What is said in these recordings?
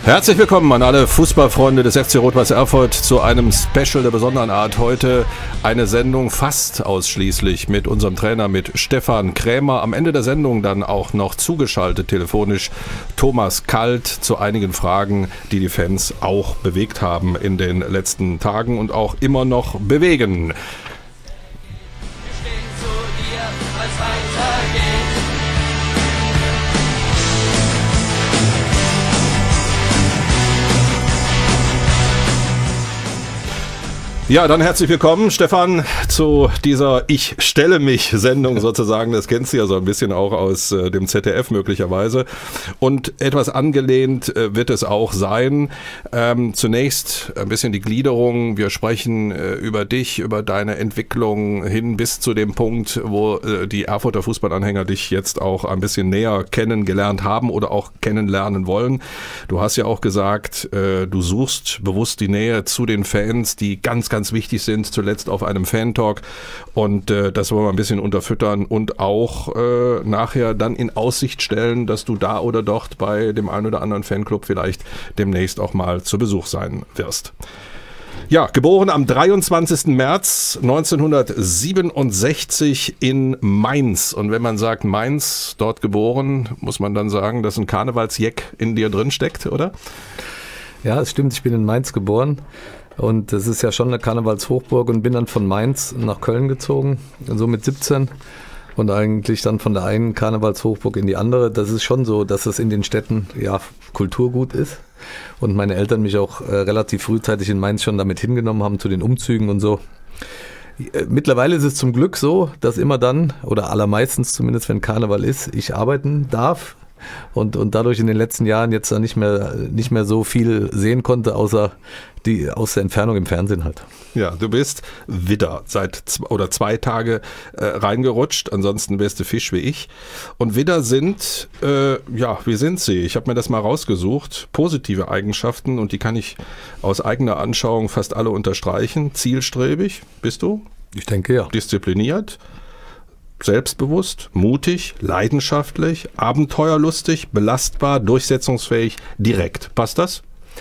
Herzlich willkommen an alle Fußballfreunde des FC Rot-Weiß Erfurt zu einem Special der besonderen Art. Heute eine Sendung fast ausschließlich mit unserem Trainer, mit Stefan Krämer. Am Ende der Sendung dann auch noch zugeschaltet telefonisch Thomas Kalt zu einigen Fragen, die die Fans auch bewegt haben in den letzten Tagen und auch immer noch bewegen. Ja, dann herzlich willkommen, Stefan, zu dieser Ich stelle mich Sendung sozusagen. Das kennst du ja so ein bisschen auch aus dem ZDF möglicherweise. Und etwas angelehnt wird es auch sein. Zunächst ein bisschen die Gliederung. Wir sprechen über dich, über deine Entwicklung hin bis zu dem Punkt, wo die Erfurter Fußballanhänger dich jetzt auch ein bisschen näher kennengelernt haben oder auch kennenlernen wollen. Du hast ja auch gesagt, du suchst bewusst die Nähe zu den Fans, die ganz wichtig sind, zuletzt auf einem Fan-Talk, und das wollen wir ein bisschen unterfüttern und auch nachher dann in Aussicht stellen, dass du da oder dort bei dem einen oder anderen Fanclub vielleicht demnächst auch mal zu Besuch sein wirst. Ja, geboren am 23. März 1967 in Mainz. Und wenn man sagt Mainz, dort geboren, muss man dann sagen, dass ein Karnevalsjeck in dir drin steckt, oder? Ja, es stimmt, ich bin in Mainz geboren. Und das ist ja schon eine Karnevalshochburg, und bin dann von Mainz nach Köln gezogen, so mit 17, und eigentlich dann von der einen Karnevalshochburg in die andere. Das ist schon so, dass es in den Städten ja Kulturgut ist, und meine Eltern mich auch relativ frühzeitig in Mainz schon damit hingenommen haben zu den Umzügen und so. Mittlerweile ist es zum Glück so, dass immer dann, oder allermeistens zumindest, wenn Karneval ist, ich arbeiten darf. Und dadurch in den letzten Jahren jetzt da nicht mehr so viel sehen konnte, außer aus der Entfernung im Fernsehen halt. Ja, du bist wieder seit 2 Tage reingerutscht, ansonsten wärst du Fisch wie ich. Und Widder sind, wie sind sie? Ich habe mir das mal rausgesucht, positive Eigenschaften, und die kann ich aus eigener Anschauung fast alle unterstreichen. Zielstrebig bist du? Ich denke, ja. Diszipliniert? Selbstbewusst, mutig, leidenschaftlich, abenteuerlustig, belastbar, durchsetzungsfähig, direkt. Passt das?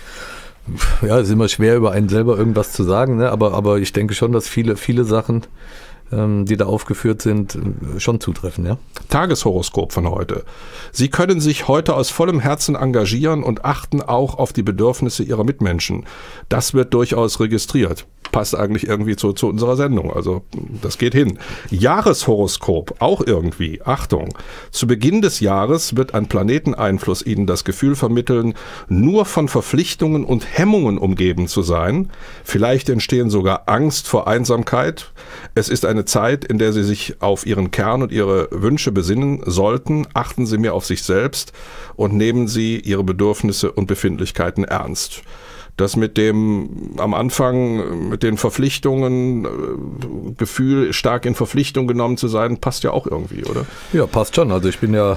Ja, es ist immer schwer, über einen selber irgendwas zu sagen, ne? Aber ich denke schon, dass viele Sachen, die da aufgeführt sind, schon zutreffen, ja. Tageshoroskop von heute. Sie können sich heute aus vollem Herzen engagieren und achten auch auf die Bedürfnisse Ihrer Mitmenschen. Das wird durchaus registriert. Passt eigentlich irgendwie zu unserer Sendung, also das geht hin. Jahreshoroskop, auch irgendwie. Achtung, zu Beginn des Jahres wird ein Planeteneinfluss Ihnen das Gefühl vermitteln, nur von Verpflichtungen und Hemmungen umgeben zu sein. Vielleicht entstehen sogar Angst vor Einsamkeit. Es ist eine Zeit, in der Sie sich auf Ihren Kern und Ihre Wünsche besinnen sollten. Achten Sie mehr auf sich selbst und nehmen Sie Ihre Bedürfnisse und Befindlichkeiten ernst. Das mit dem am Anfang, mit den Verpflichtungen, Gefühl, stark in Verpflichtung genommen zu sein, passt ja auch irgendwie, oder? Ja, passt schon. Also ich bin ja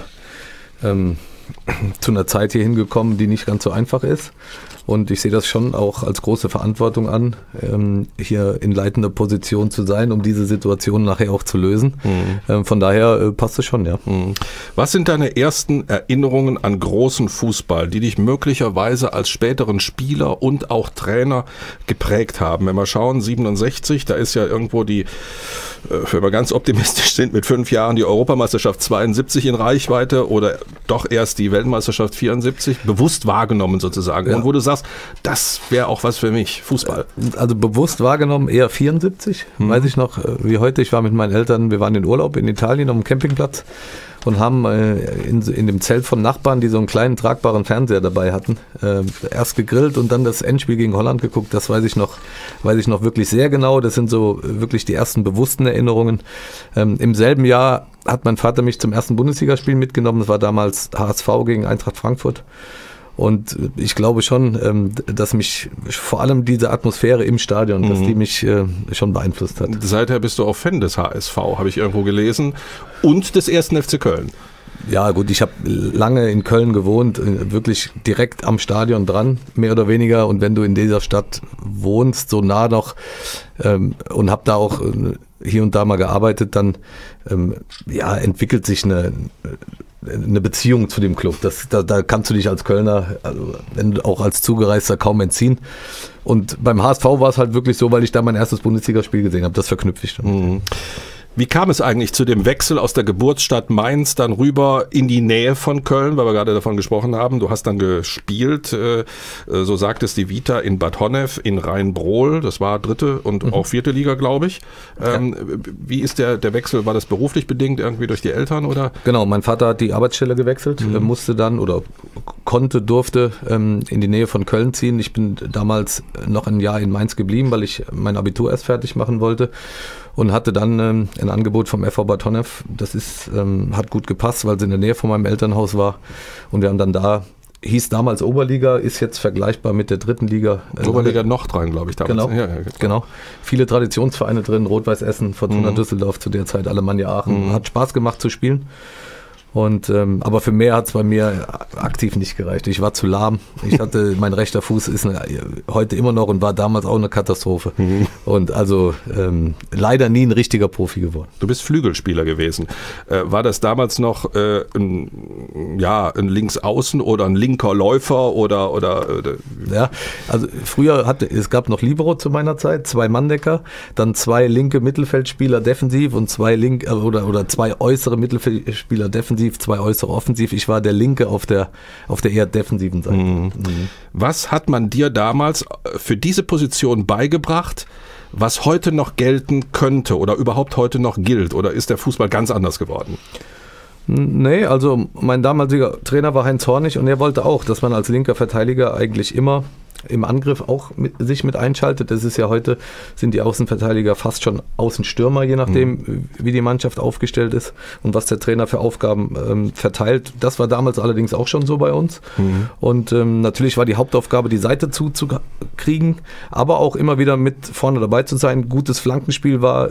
zu einer Zeit hier hingekommen, die nicht ganz so einfach ist. Und ich sehe das schon auch als große Verantwortung an, hier in leitender Position zu sein, um diese Situation nachher auch zu lösen. Von daher passt es schon, ja. Was sind deine ersten Erinnerungen an großen Fußball, die dich möglicherweise als späteren Spieler und auch Trainer geprägt haben? Wenn wir schauen, 67, da ist ja irgendwo wenn wir ganz optimistisch sind, mit 5 Jahren die Europameisterschaft 72 in Reichweite, oder doch erst die Weltmeisterschaft 74, bewusst wahrgenommen sozusagen. Ja. Und wo du sagst, das wäre auch was für mich, Fußball. Also bewusst wahrgenommen eher 74, weiß ich noch, wie heute. Ich war mit meinen Eltern, wir waren in Urlaub in Italien auf dem Campingplatz und haben in dem Zelt von Nachbarn, die so einen kleinen tragbaren Fernseher dabei hatten, erst gegrillt und dann das Endspiel gegen Holland geguckt. Das weiß ich noch wirklich sehr genau. Das sind so wirklich die ersten bewussten Erinnerungen. Im selben Jahr hat mein Vater mich zum ersten Bundesligaspiel mitgenommen. Das war damals HSV gegen Eintracht Frankfurt. Und ich glaube schon, dass mich vor allem diese Atmosphäre im Stadion, dass die mich schon beeinflusst hat. Seither bist du auch Fan des HSV, habe ich irgendwo gelesen, und des 1. FC Köln. Ja gut, ich habe lange in Köln gewohnt, wirklich direkt am Stadion dran, mehr oder weniger. Und wenn du in dieser Stadt wohnst, so nah noch, und habe da auch hier und da mal gearbeitet, dann entwickelt sich eine Beziehung zu dem Club. Da kannst du dich als Kölner, also wenn du auch als Zugereister, kaum entziehen. Und beim HSV war es halt wirklich so, weil ich da mein erstes Bundesligaspiel gesehen habe. Das verknüpfe ich dann. Mhm. Wie kam es eigentlich zu dem Wechsel aus der Geburtsstadt Mainz dann rüber in die Nähe von Köln, weil wir gerade davon gesprochen haben? Du hast dann gespielt, so sagt es die Vita, in Bad Honnef, in Rhein-Brohl, das war 3. und auch 4. Liga, glaube ich. Wie ist der Wechsel? War das beruflich bedingt irgendwie durch die Eltern, oder? Genau, mein Vater hat die Arbeitsstelle gewechselt, musste dann oder durfte in die Nähe von Köln ziehen. Ich bin damals noch ein Jahr in Mainz geblieben, weil ich mein Abitur erst fertig machen wollte. Und hatte dann ein Angebot vom FV Bad Honnef. Das hat gut gepasst, weil es in der Nähe von meinem Elternhaus war. Und wir haben dann da, hieß damals Oberliga, ist jetzt vergleichbar mit der 3. Liga. Oberliga Nordrhein, glaube ich, damals. Genau, genau. Viele Traditionsvereine drin, Rot-Weiß Essen, Fortuna Düsseldorf zu der Zeit, Alemannia Aachen. Hat Spaß gemacht zu spielen. Und, aber für mehr hat es bei mir aktiv nicht gereicht. Ich war zu lahm. Mein rechter Fuß ist heute immer noch und war damals auch eine Katastrophe. Und also leider nie ein richtiger Profi geworden. Du bist Flügelspieler gewesen. War das damals noch ein Linksaußen oder ein linker Läufer oder? Ja, also früher es gab noch Libero zu meiner Zeit, 2 Manndecker, dann 2 linke Mittelfeldspieler defensiv und 2 2 äußere Mittelfeldspieler defensiv, 2 äußere offensiv. Ich war der Linke auf der eher defensiven Seite. Was hat man dir damals für diese Position beigebracht, was heute noch gelten könnte oder überhaupt heute noch gilt? Oder ist der Fußball ganz anders geworden? Nee, also mein damaliger Trainer war Heinz Hornig und er wollte auch, dass man als linker Verteidiger eigentlich immer im Angriff auch sich mit einschaltet. Das ist ja heute, sind die Außenverteidiger fast schon Außenstürmer, je nachdem, wie die Mannschaft aufgestellt ist und was der Trainer für Aufgaben verteilt. Das war damals allerdings auch schon so bei uns. Und natürlich war die Hauptaufgabe, die Seite zuzukriegen, aber auch immer wieder mit vorne dabei zu sein. Gutes Flankenspiel war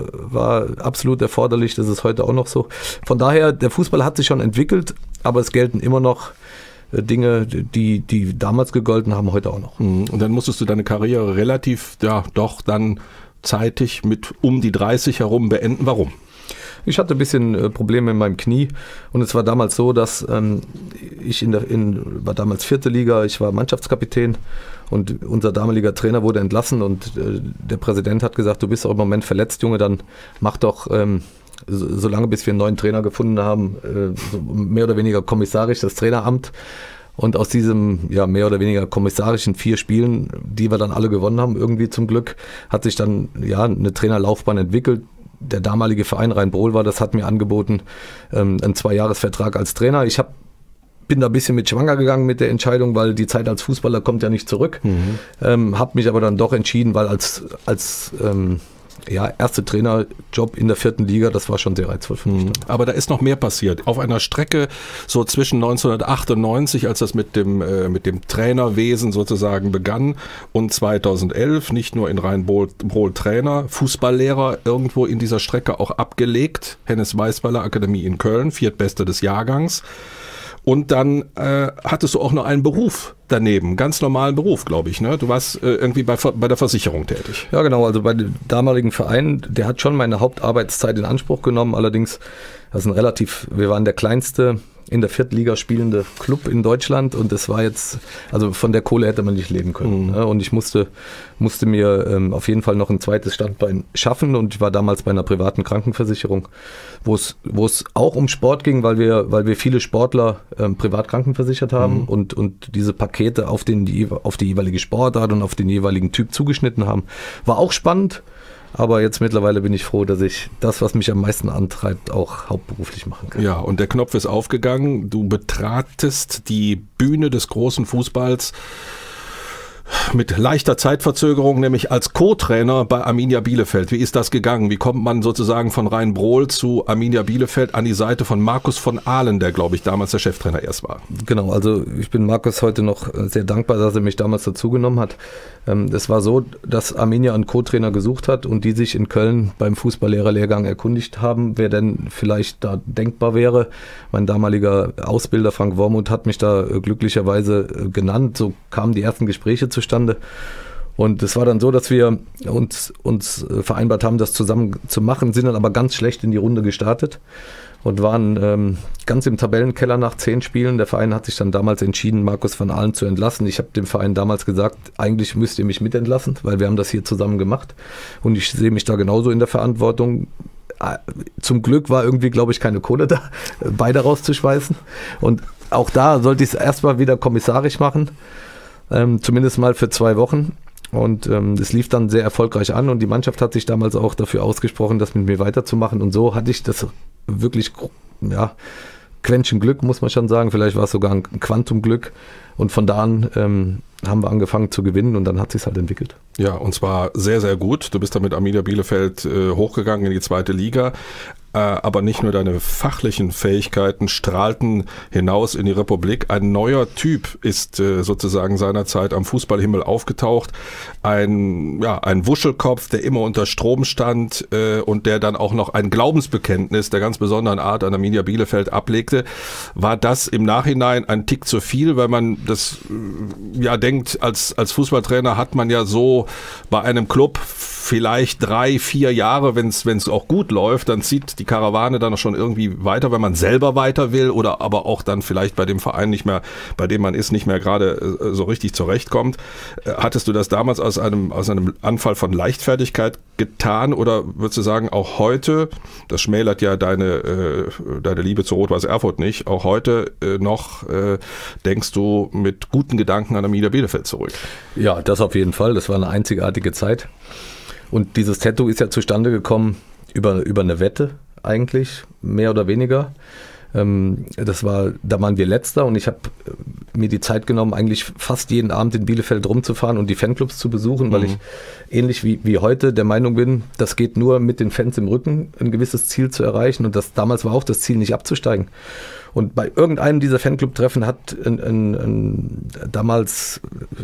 absolut erforderlich, das ist heute auch noch so. Von daher, der Fußball hat sich schon entwickelt, aber es gelten immer noch Dinge, die damals gegolten haben, heute auch noch. Und dann musstest du deine Karriere relativ, doch dann zeitig mit um die 30 herum beenden. Warum? Ich hatte ein bisschen Probleme in meinem Knie und es war damals so, dass ich war damals 4. Liga, ich war Mannschaftskapitän und unser damaliger Trainer wurde entlassen und der Präsident hat gesagt, du bist auch im Moment verletzt, Junge, dann mach doch solange bis wir einen neuen Trainer gefunden haben, so mehr oder weniger kommissarisch das Traineramt. Und aus diesem mehr oder weniger kommissarischen 4 Spielen, die wir dann alle gewonnen haben, irgendwie zum Glück, hat sich dann eine Trainerlaufbahn entwickelt. Der damalige Verein Rhein-Brohl hat mir angeboten, einen 2-Jahres-Vertrag als Trainer. Ich bin da ein bisschen mit schwanger gegangen mit der Entscheidung, weil die Zeit als Fußballer kommt ja nicht zurück. Habe mich aber dann doch entschieden, weil als erste Trainerjob in der 4. Liga, das war schon sehr reizvoll für mich. Aber da ist noch mehr passiert. Auf einer Strecke so zwischen 1998, als das mit dem Trainerwesen sozusagen begann, und 2011, nicht nur in Rhein-Brohl Trainer, Fußballlehrer irgendwo in dieser Strecke auch abgelegt. Hennes-Weißweiler Akademie in Köln, 4. Beste des Jahrgangs. Und dann hattest du auch noch einen Beruf daneben, ganz normalen Beruf, glaube ich. Ne? Du warst irgendwie bei der Versicherung tätig. Ja, genau. Also bei dem damaligen Verein, der hat schon meine Hauptarbeitszeit in Anspruch genommen. Allerdings, wir waren der kleinste in der 4. Liga spielende Club in Deutschland und das war jetzt, also von der Kohle hätte man nicht leben können. Ne? Und ich musste mir auf jeden Fall noch ein zweites Standbein schaffen und ich war damals bei einer privaten Krankenversicherung, wo es auch um Sport ging, weil wir viele Sportler privat krankenversichert haben und diese Pakete auf die jeweilige Sportart und auf den jeweiligen Typ zugeschnitten haben. War auch spannend. Aber jetzt mittlerweile bin ich froh, dass ich das, was mich am meisten antreibt, auch hauptberuflich machen kann. Ja, und der Knopf ist aufgegangen. Du betratest die Bühne des großen Fußballs mit leichter Zeitverzögerung, nämlich als Co-Trainer bei Arminia Bielefeld. Wie ist das gegangen? Wie kommt man sozusagen von Rhein-Brohl zu Arminia Bielefeld an die Seite von Markus von Ahlen, der, glaube ich, damals der Cheftrainer erst war? Genau, also ich bin Markus heute noch sehr dankbar, dass er mich damals dazugenommen hat. Es war so, dass Arminia einen Co-Trainer gesucht hat und die sich in Köln beim Fußballlehrerlehrgang erkundigt haben, wer denn vielleicht da denkbar wäre. Mein damaliger Ausbilder Frank Wormuth hat mich da glücklicherweise genannt. So kamen die ersten Gespräche zustande. Und es war dann so, dass wir uns vereinbart haben, das zusammen zu machen, sind dann aber ganz schlecht in die Runde gestartet, und waren ganz im Tabellenkeller nach 10 Spielen. Der Verein hat sich dann damals entschieden, Markus van Aalen zu entlassen. Ich habe dem Verein damals gesagt, eigentlich müsst ihr mich mitentlassen, weil wir haben das hier zusammen gemacht und ich sehe mich da genauso in der Verantwortung. Zum Glück war irgendwie, glaube ich, keine Kohle da, beide rauszuschweißen. Und auch da sollte ich es erstmal wieder kommissarisch machen, zumindest mal für 2 Wochen. Und es lief dann sehr erfolgreich an und die Mannschaft hat sich damals auch dafür ausgesprochen, das mit mir weiterzumachen. Und so hatte ich das wirklich, ja, Quäntchen Glück, muss man schon sagen. Vielleicht war es sogar ein Quantumglück. Und von da an haben wir angefangen zu gewinnen und dann hat es sich halt entwickelt. Ja, und zwar sehr, sehr gut. Du bist dann mit Arminia Bielefeld hochgegangen in die 2. Liga. Aber nicht nur deine fachlichen Fähigkeiten strahlten hinaus in die Republik. Ein neuer Typ ist sozusagen seinerzeit am Fußballhimmel aufgetaucht. Ein Wuschelkopf, der immer unter Strom stand und der dann auch noch ein Glaubensbekenntnis der ganz besonderen Art an Arminia Bielefeld ablegte. War das im Nachhinein ein Tick zu viel, weil man das denkt, als Fußballtrainer hat man ja so bei einem Club vielleicht 3-4 Jahre, wenn es auch gut läuft, dann zieht die Karawane dann schon irgendwie weiter, wenn man selber weiter will oder aber auch dann vielleicht bei dem Verein nicht mehr, bei dem man ist, nicht mehr gerade so richtig zurechtkommt. Hattest du das damals aus einem Anfall von Leichtfertigkeit getan oder würdest du sagen, auch heute, das schmälert ja deine Liebe zu Rot-Weiß Erfurt nicht, auch heute noch denkst du mit guten Gedanken an Arminia Bielefeld zurück? Ja, das auf jeden Fall. Das war eine einzigartige Zeit. Und dieses Tattoo ist ja zustande gekommen über eine Wette eigentlich, mehr oder weniger. Da waren wir Letzter und ich habe mir die Zeit genommen, eigentlich fast jeden Abend in Bielefeld rumzufahren und die Fanclubs zu besuchen, weil ich ähnlich wie heute der Meinung bin, das geht nur mit den Fans im Rücken, ein gewisses Ziel zu erreichen und damals war auch das Ziel, nicht abzusteigen. Und bei irgendeinem dieser Fanclub-Treffen hat ein damals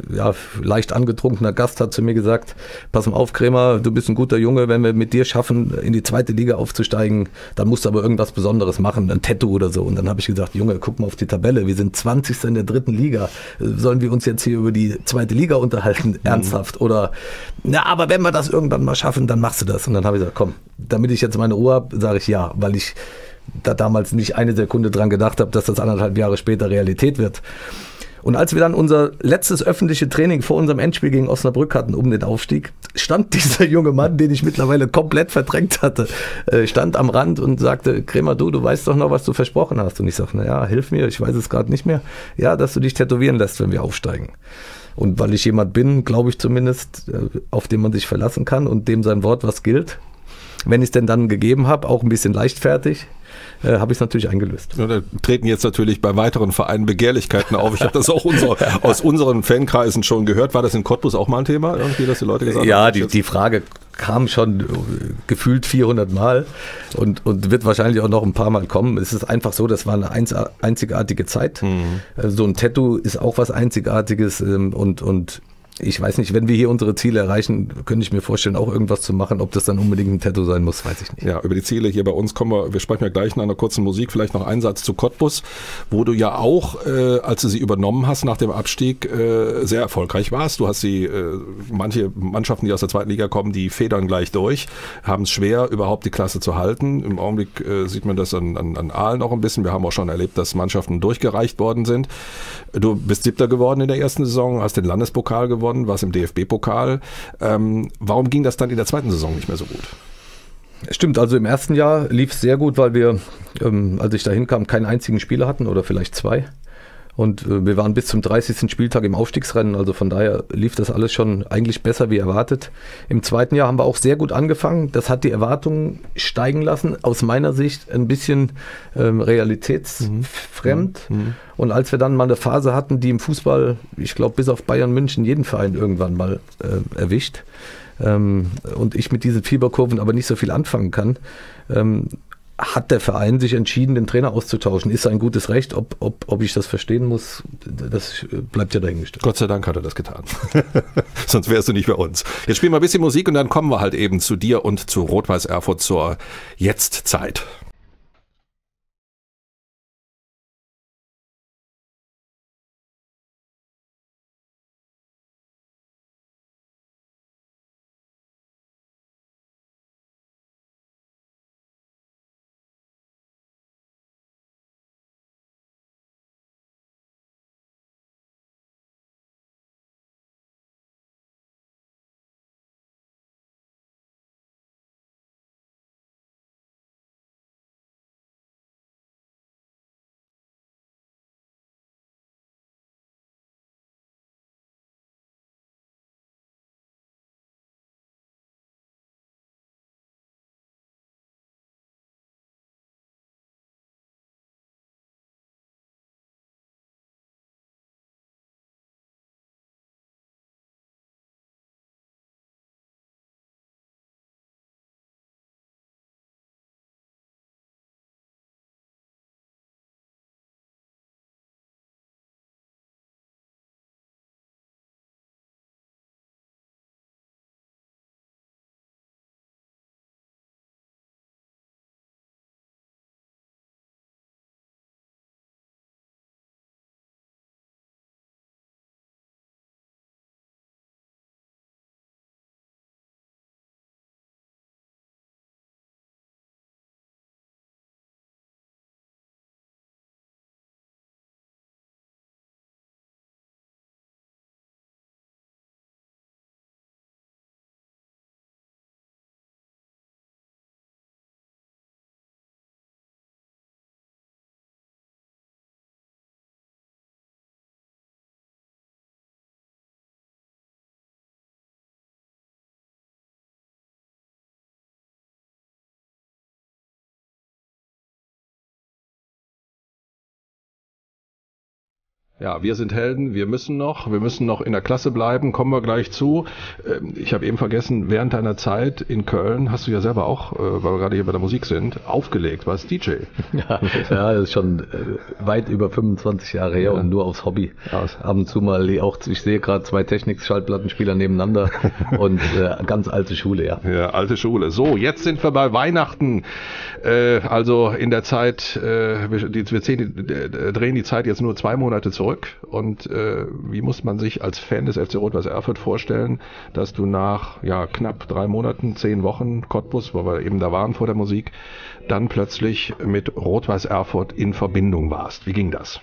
leicht angetrunkener Gast hat zu mir gesagt, pass mal auf, Krämer, du bist ein guter Junge, wenn wir mit dir schaffen, in die 2. Liga aufzusteigen, dann musst du aber irgendwas Besonderes machen, ein Tattoo oder so. Und dann habe ich gesagt, Junge, guck mal auf die Tabelle, wir sind 20. in der 3. Liga. Sollen wir uns jetzt hier über die 2. Liga unterhalten, ernsthaft? Oder, aber wenn wir das irgendwann mal schaffen, dann machst du das. Und dann habe ich gesagt, komm, damit ich jetzt meine Ruhe habe, sage ich ja, weil ich da damals nicht eine Sekunde dran gedacht habe, dass das 1,5 Jahre später Realität wird. Und als wir dann unser letztes öffentliche Training vor unserem Endspiel gegen Osnabrück hatten, um den Aufstieg, stand dieser junge Mann, den ich mittlerweile komplett verdrängt hatte, stand am Rand und sagte, Krämer, du weißt doch noch, was du versprochen hast. Und ich sage, hilf mir, ich weiß es gerade nicht mehr. Ja, dass du dich tätowieren lässt, wenn wir aufsteigen. Und weil ich jemand bin, glaube ich zumindest, auf den man sich verlassen kann und dem sein Wort was gilt. Wenn ich es denn dann gegeben habe, auch ein bisschen leichtfertig, habe ich es natürlich eingelöst. Ja, da treten jetzt natürlich bei weiteren Vereinen Begehrlichkeiten auf. Ich habe das auch aus unseren Fankreisen schon gehört. War das in Cottbus auch mal ein Thema, irgendwie, dass die Leute gesagt haben? Ja, die Frage kam schon gefühlt 400 Mal und wird wahrscheinlich auch noch ein paar Mal kommen. Es ist einfach so, das war eine einzigartige Zeit. So ein Tattoo ist auch was Einzigartiges und ich weiß nicht, wenn wir hier unsere Ziele erreichen, könnte ich mir vorstellen, auch irgendwas zu machen. Ob das dann unbedingt ein Tattoo sein muss, weiß ich nicht. Ja, über die Ziele hier bei uns wir sprechen ja gleich nach einer kurzen Musik, vielleicht noch einen Satz zu Cottbus, wo du ja auch, als du sie übernommen hast nach dem Abstieg, sehr erfolgreich warst. Du hast manche Mannschaften, die aus der 2. Liga kommen, die federn gleich durch, haben es schwer, überhaupt die Klasse zu halten. Im Augenblick sieht man das an Aalen auch ein bisschen. Wir haben auch schon erlebt, dass Mannschaften durchgereicht worden sind. Du bist 7. geworden in der ersten Saison, hast den Landespokal gewonnen, warst im DFB-Pokal. Warum ging das dann in der 2. Saison nicht mehr so gut? Stimmt, also im ersten Jahr lief es sehr gut, weil wir, als ich da hinkam, keinen einzigen Spieler hatten oder vielleicht 2. Und wir waren bis zum 30. Spieltag im Aufstiegsrennen, also von daher lief das alles schon eigentlich besser wie erwartet. Im 2. Jahr haben wir auch sehr gut angefangen. Das hat die Erwartungen steigen lassen, aus meiner Sicht ein bisschen realitätsfremd. Und als wir dann mal eine Phase hatten, die im Fußball, ich glaube bis auf Bayern München, jeden Verein irgendwann mal erwischt, und ich mit diesen Fieberkurven aber nicht so viel anfangen kann, hat der Verein sich entschieden, den Trainer auszutauschen. Ist ein gutes Recht, ob ich das verstehen muss, das bleibt ja dahingestellt. Gott sei Dank hat er das getan. Sonst wärst du nicht bei uns. Jetzt spielen wir ein bisschen Musik und dann kommen wir halt eben zu dir und zu Rot-Weiß Erfurt zur Jetztzeit. Ja, wir sind Helden, wir müssen noch in der Klasse bleiben, kommen wir gleich zu. Ich habe eben vergessen, während deiner Zeit in Köln hast du ja selber auch, weil wir gerade hier bei der Musik sind, aufgelegt, warst DJ. Ja, das ist schon weit über 25 Jahre her und nur aufs Hobby. Ab und zu mal auch, ich sehe gerade 2 Technik-Schallplattenspieler nebeneinander und ganz alte Schule, ja. Ja, alte Schule. So, jetzt sind wir bei Weihnachten. Also in der Zeit, wir drehen die Zeit jetzt nur 2 Monate zurück. Und wie muss man sich als Fan des FC Rot-Weiß Erfurt vorstellen, dass du nach knapp 3 Monaten, 10 Wochen Cottbus, wo wir eben da waren vor der Musik, dann plötzlich mit Rot-Weiß Erfurt in Verbindung warst? Wie ging das?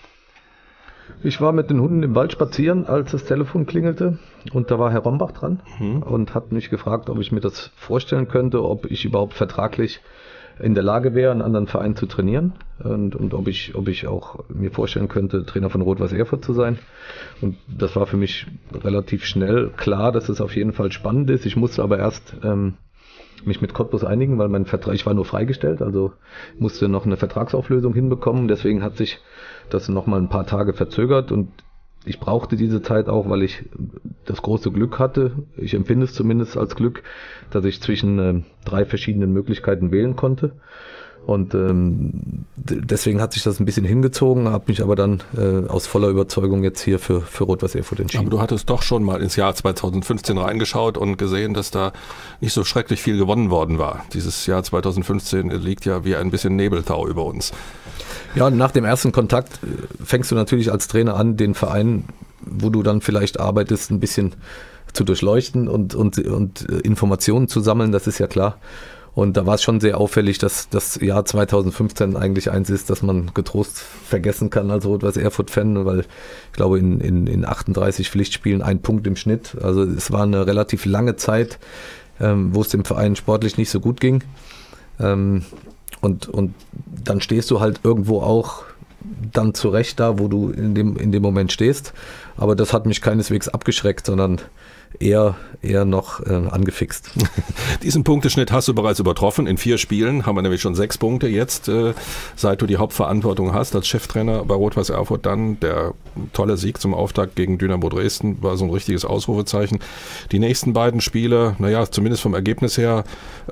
Ich war mit den Hunden im Wald spazieren, als das Telefon klingelte und da war Herr Rombach dran und hat mich gefragt, ob ich mir das vorstellen könnte, ob ich überhaupt vertraglich in der Lage wäre, einen anderen Verein zu trainieren und ob ich auch mir vorstellen könnte, Trainer von Rot-Weiß Erfurt zu sein. Und das war für mich relativ schnell klar, dass es auf jeden Fall spannend ist. Ich musste aber erst mich mit Cottbus einigen, weil mein Vertrag, ich war nur freigestellt, also musste noch eine Vertragsauflösung hinbekommen. Deswegen hat sich das nochmal ein paar Tage verzögert und ich brauchte diese Zeit auch, weil ich das große Glück hatte, ich empfinde es zumindest als Glück, dass ich zwischen 3 verschiedenen Möglichkeiten wählen konnte. Und deswegen hat sich das ein bisschen hingezogen, habe mich aber dann aus voller Überzeugung jetzt hier für Rot-Weiß Erfurt entschieden. Aber du hattest doch schon mal ins Jahr 2015 reingeschaut und gesehen, dass da nicht so schrecklich viel gewonnen worden war. Dieses Jahr 2015 liegt ja wie ein bisschen Nebeltau über uns. Ja, nach dem ersten Kontakt fängst du natürlich als Trainer an, den Verein, wo du dann vielleicht arbeitest, ein bisschen zu durchleuchten und Informationen zu sammeln, das ist ja klar. Und da war es schon sehr auffällig, dass das Jahr 2015 eigentlich eins ist, das man getrost vergessen kann als Rot-Weiß Erfurt-Fan, weil ich glaube in 38 Pflichtspielen 1 Punkt im Schnitt. Also es war eine relativ lange Zeit, wo es dem Verein sportlich nicht so gut ging. Und dann stehst du halt irgendwo auch dann zurecht da, wo du in dem Moment stehst. Aber das hat mich keineswegs abgeschreckt, sondern eher noch angefixt. Diesen Punkteschnitt hast du bereits übertroffen. In 4 Spielen haben wir nämlich schon 6 Punkte jetzt, seit du die Hauptverantwortung hast als Cheftrainer bei Rot-Weiß Erfurt. Dann der tolle Sieg zum Auftakt gegen Dynamo Dresden war so ein richtiges Ausrufezeichen. Die nächsten beiden Spiele, zumindest vom Ergebnis her,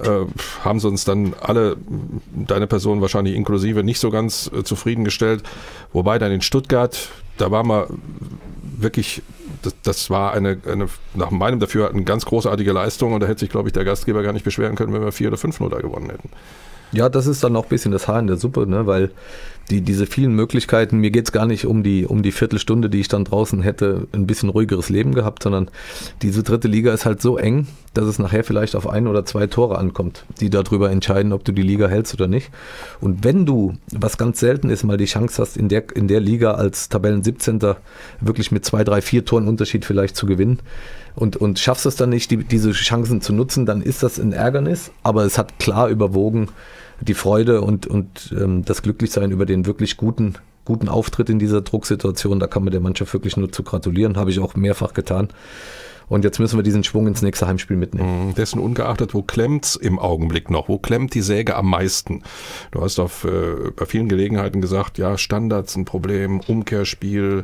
haben sie uns dann alle, deine Person wahrscheinlich inklusive, nicht so ganz zufriedengestellt. Wobei dann in Stuttgart, da war man wirklich, das war eine nach meinem Dafürhalten eine ganz großartige Leistung und da hätte sich, glaube ich, der Gastgeber gar nicht beschweren können, wenn wir 4 oder 5-0 da gewonnen hätten. Ja, das ist dann auch ein bisschen das Haar in der Suppe, ne? Weil diese vielen Möglichkeiten, mir geht's gar nicht um die Viertelstunde, die ich dann draußen hätte, ein bisschen ruhigeres Leben gehabt, sondern diese 3. Liga ist halt so eng, dass es nachher vielleicht auf 1 oder 2 Tore ankommt, die darüber entscheiden, ob du die Liga hältst oder nicht. Und wenn du, was ganz selten ist, mal die Chance hast, in der Liga als Tabellen 17. wirklich mit 2, 3, 4 Toren Unterschied vielleicht zu gewinnen und schaffst es dann nicht, diese Chancen zu nutzen, dann ist das ein Ärgernis, aber es hat klar überwogen die Freude und das Glücklichsein über den wirklich guten Auftritt in dieser Drucksituation. Da kann man der Mannschaft wirklich nur zu gratulieren, habe ich auch mehrfach getan. Und jetzt müssen wir diesen Schwung ins nächste Heimspiel mitnehmen. Dessen ungeachtet, wo klemmt's im Augenblick noch? Wo klemmt die Säge am meisten? Du hast bei vielen Gelegenheiten gesagt, ja, Standards ein Problem, Umkehrspiel,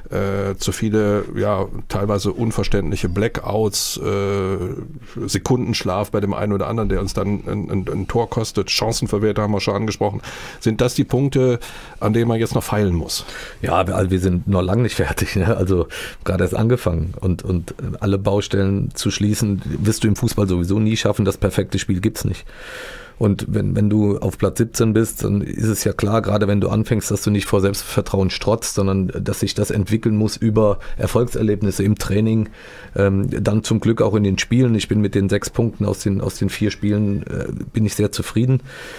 zu viele, teilweise unverständliche Blackouts, Sekundenschlaf bei dem einen oder anderen, der uns dann ein Tor kostet, Chancenverwerter haben wir schon angesprochen. Sind das die Punkte, an denen man jetzt noch feilen muss? Ja, wir sind noch lange nicht fertig, ne? Also gerade erst angefangen und alle Baustellen zu schließen, wirst du im Fußball sowieso nie schaffen. Das perfekte Spiel gibt's nicht. Und wenn du auf Platz 17 bist, dann ist es ja klar, gerade wenn du anfängst, dass du nicht vor Selbstvertrauen strotzt, sondern dass sich das entwickeln muss über Erfolgserlebnisse im Training, dann zum Glück auch in den Spielen. Ich bin mit den 6 Punkten aus den 4 Spielen, bin ich sehr zufrieden.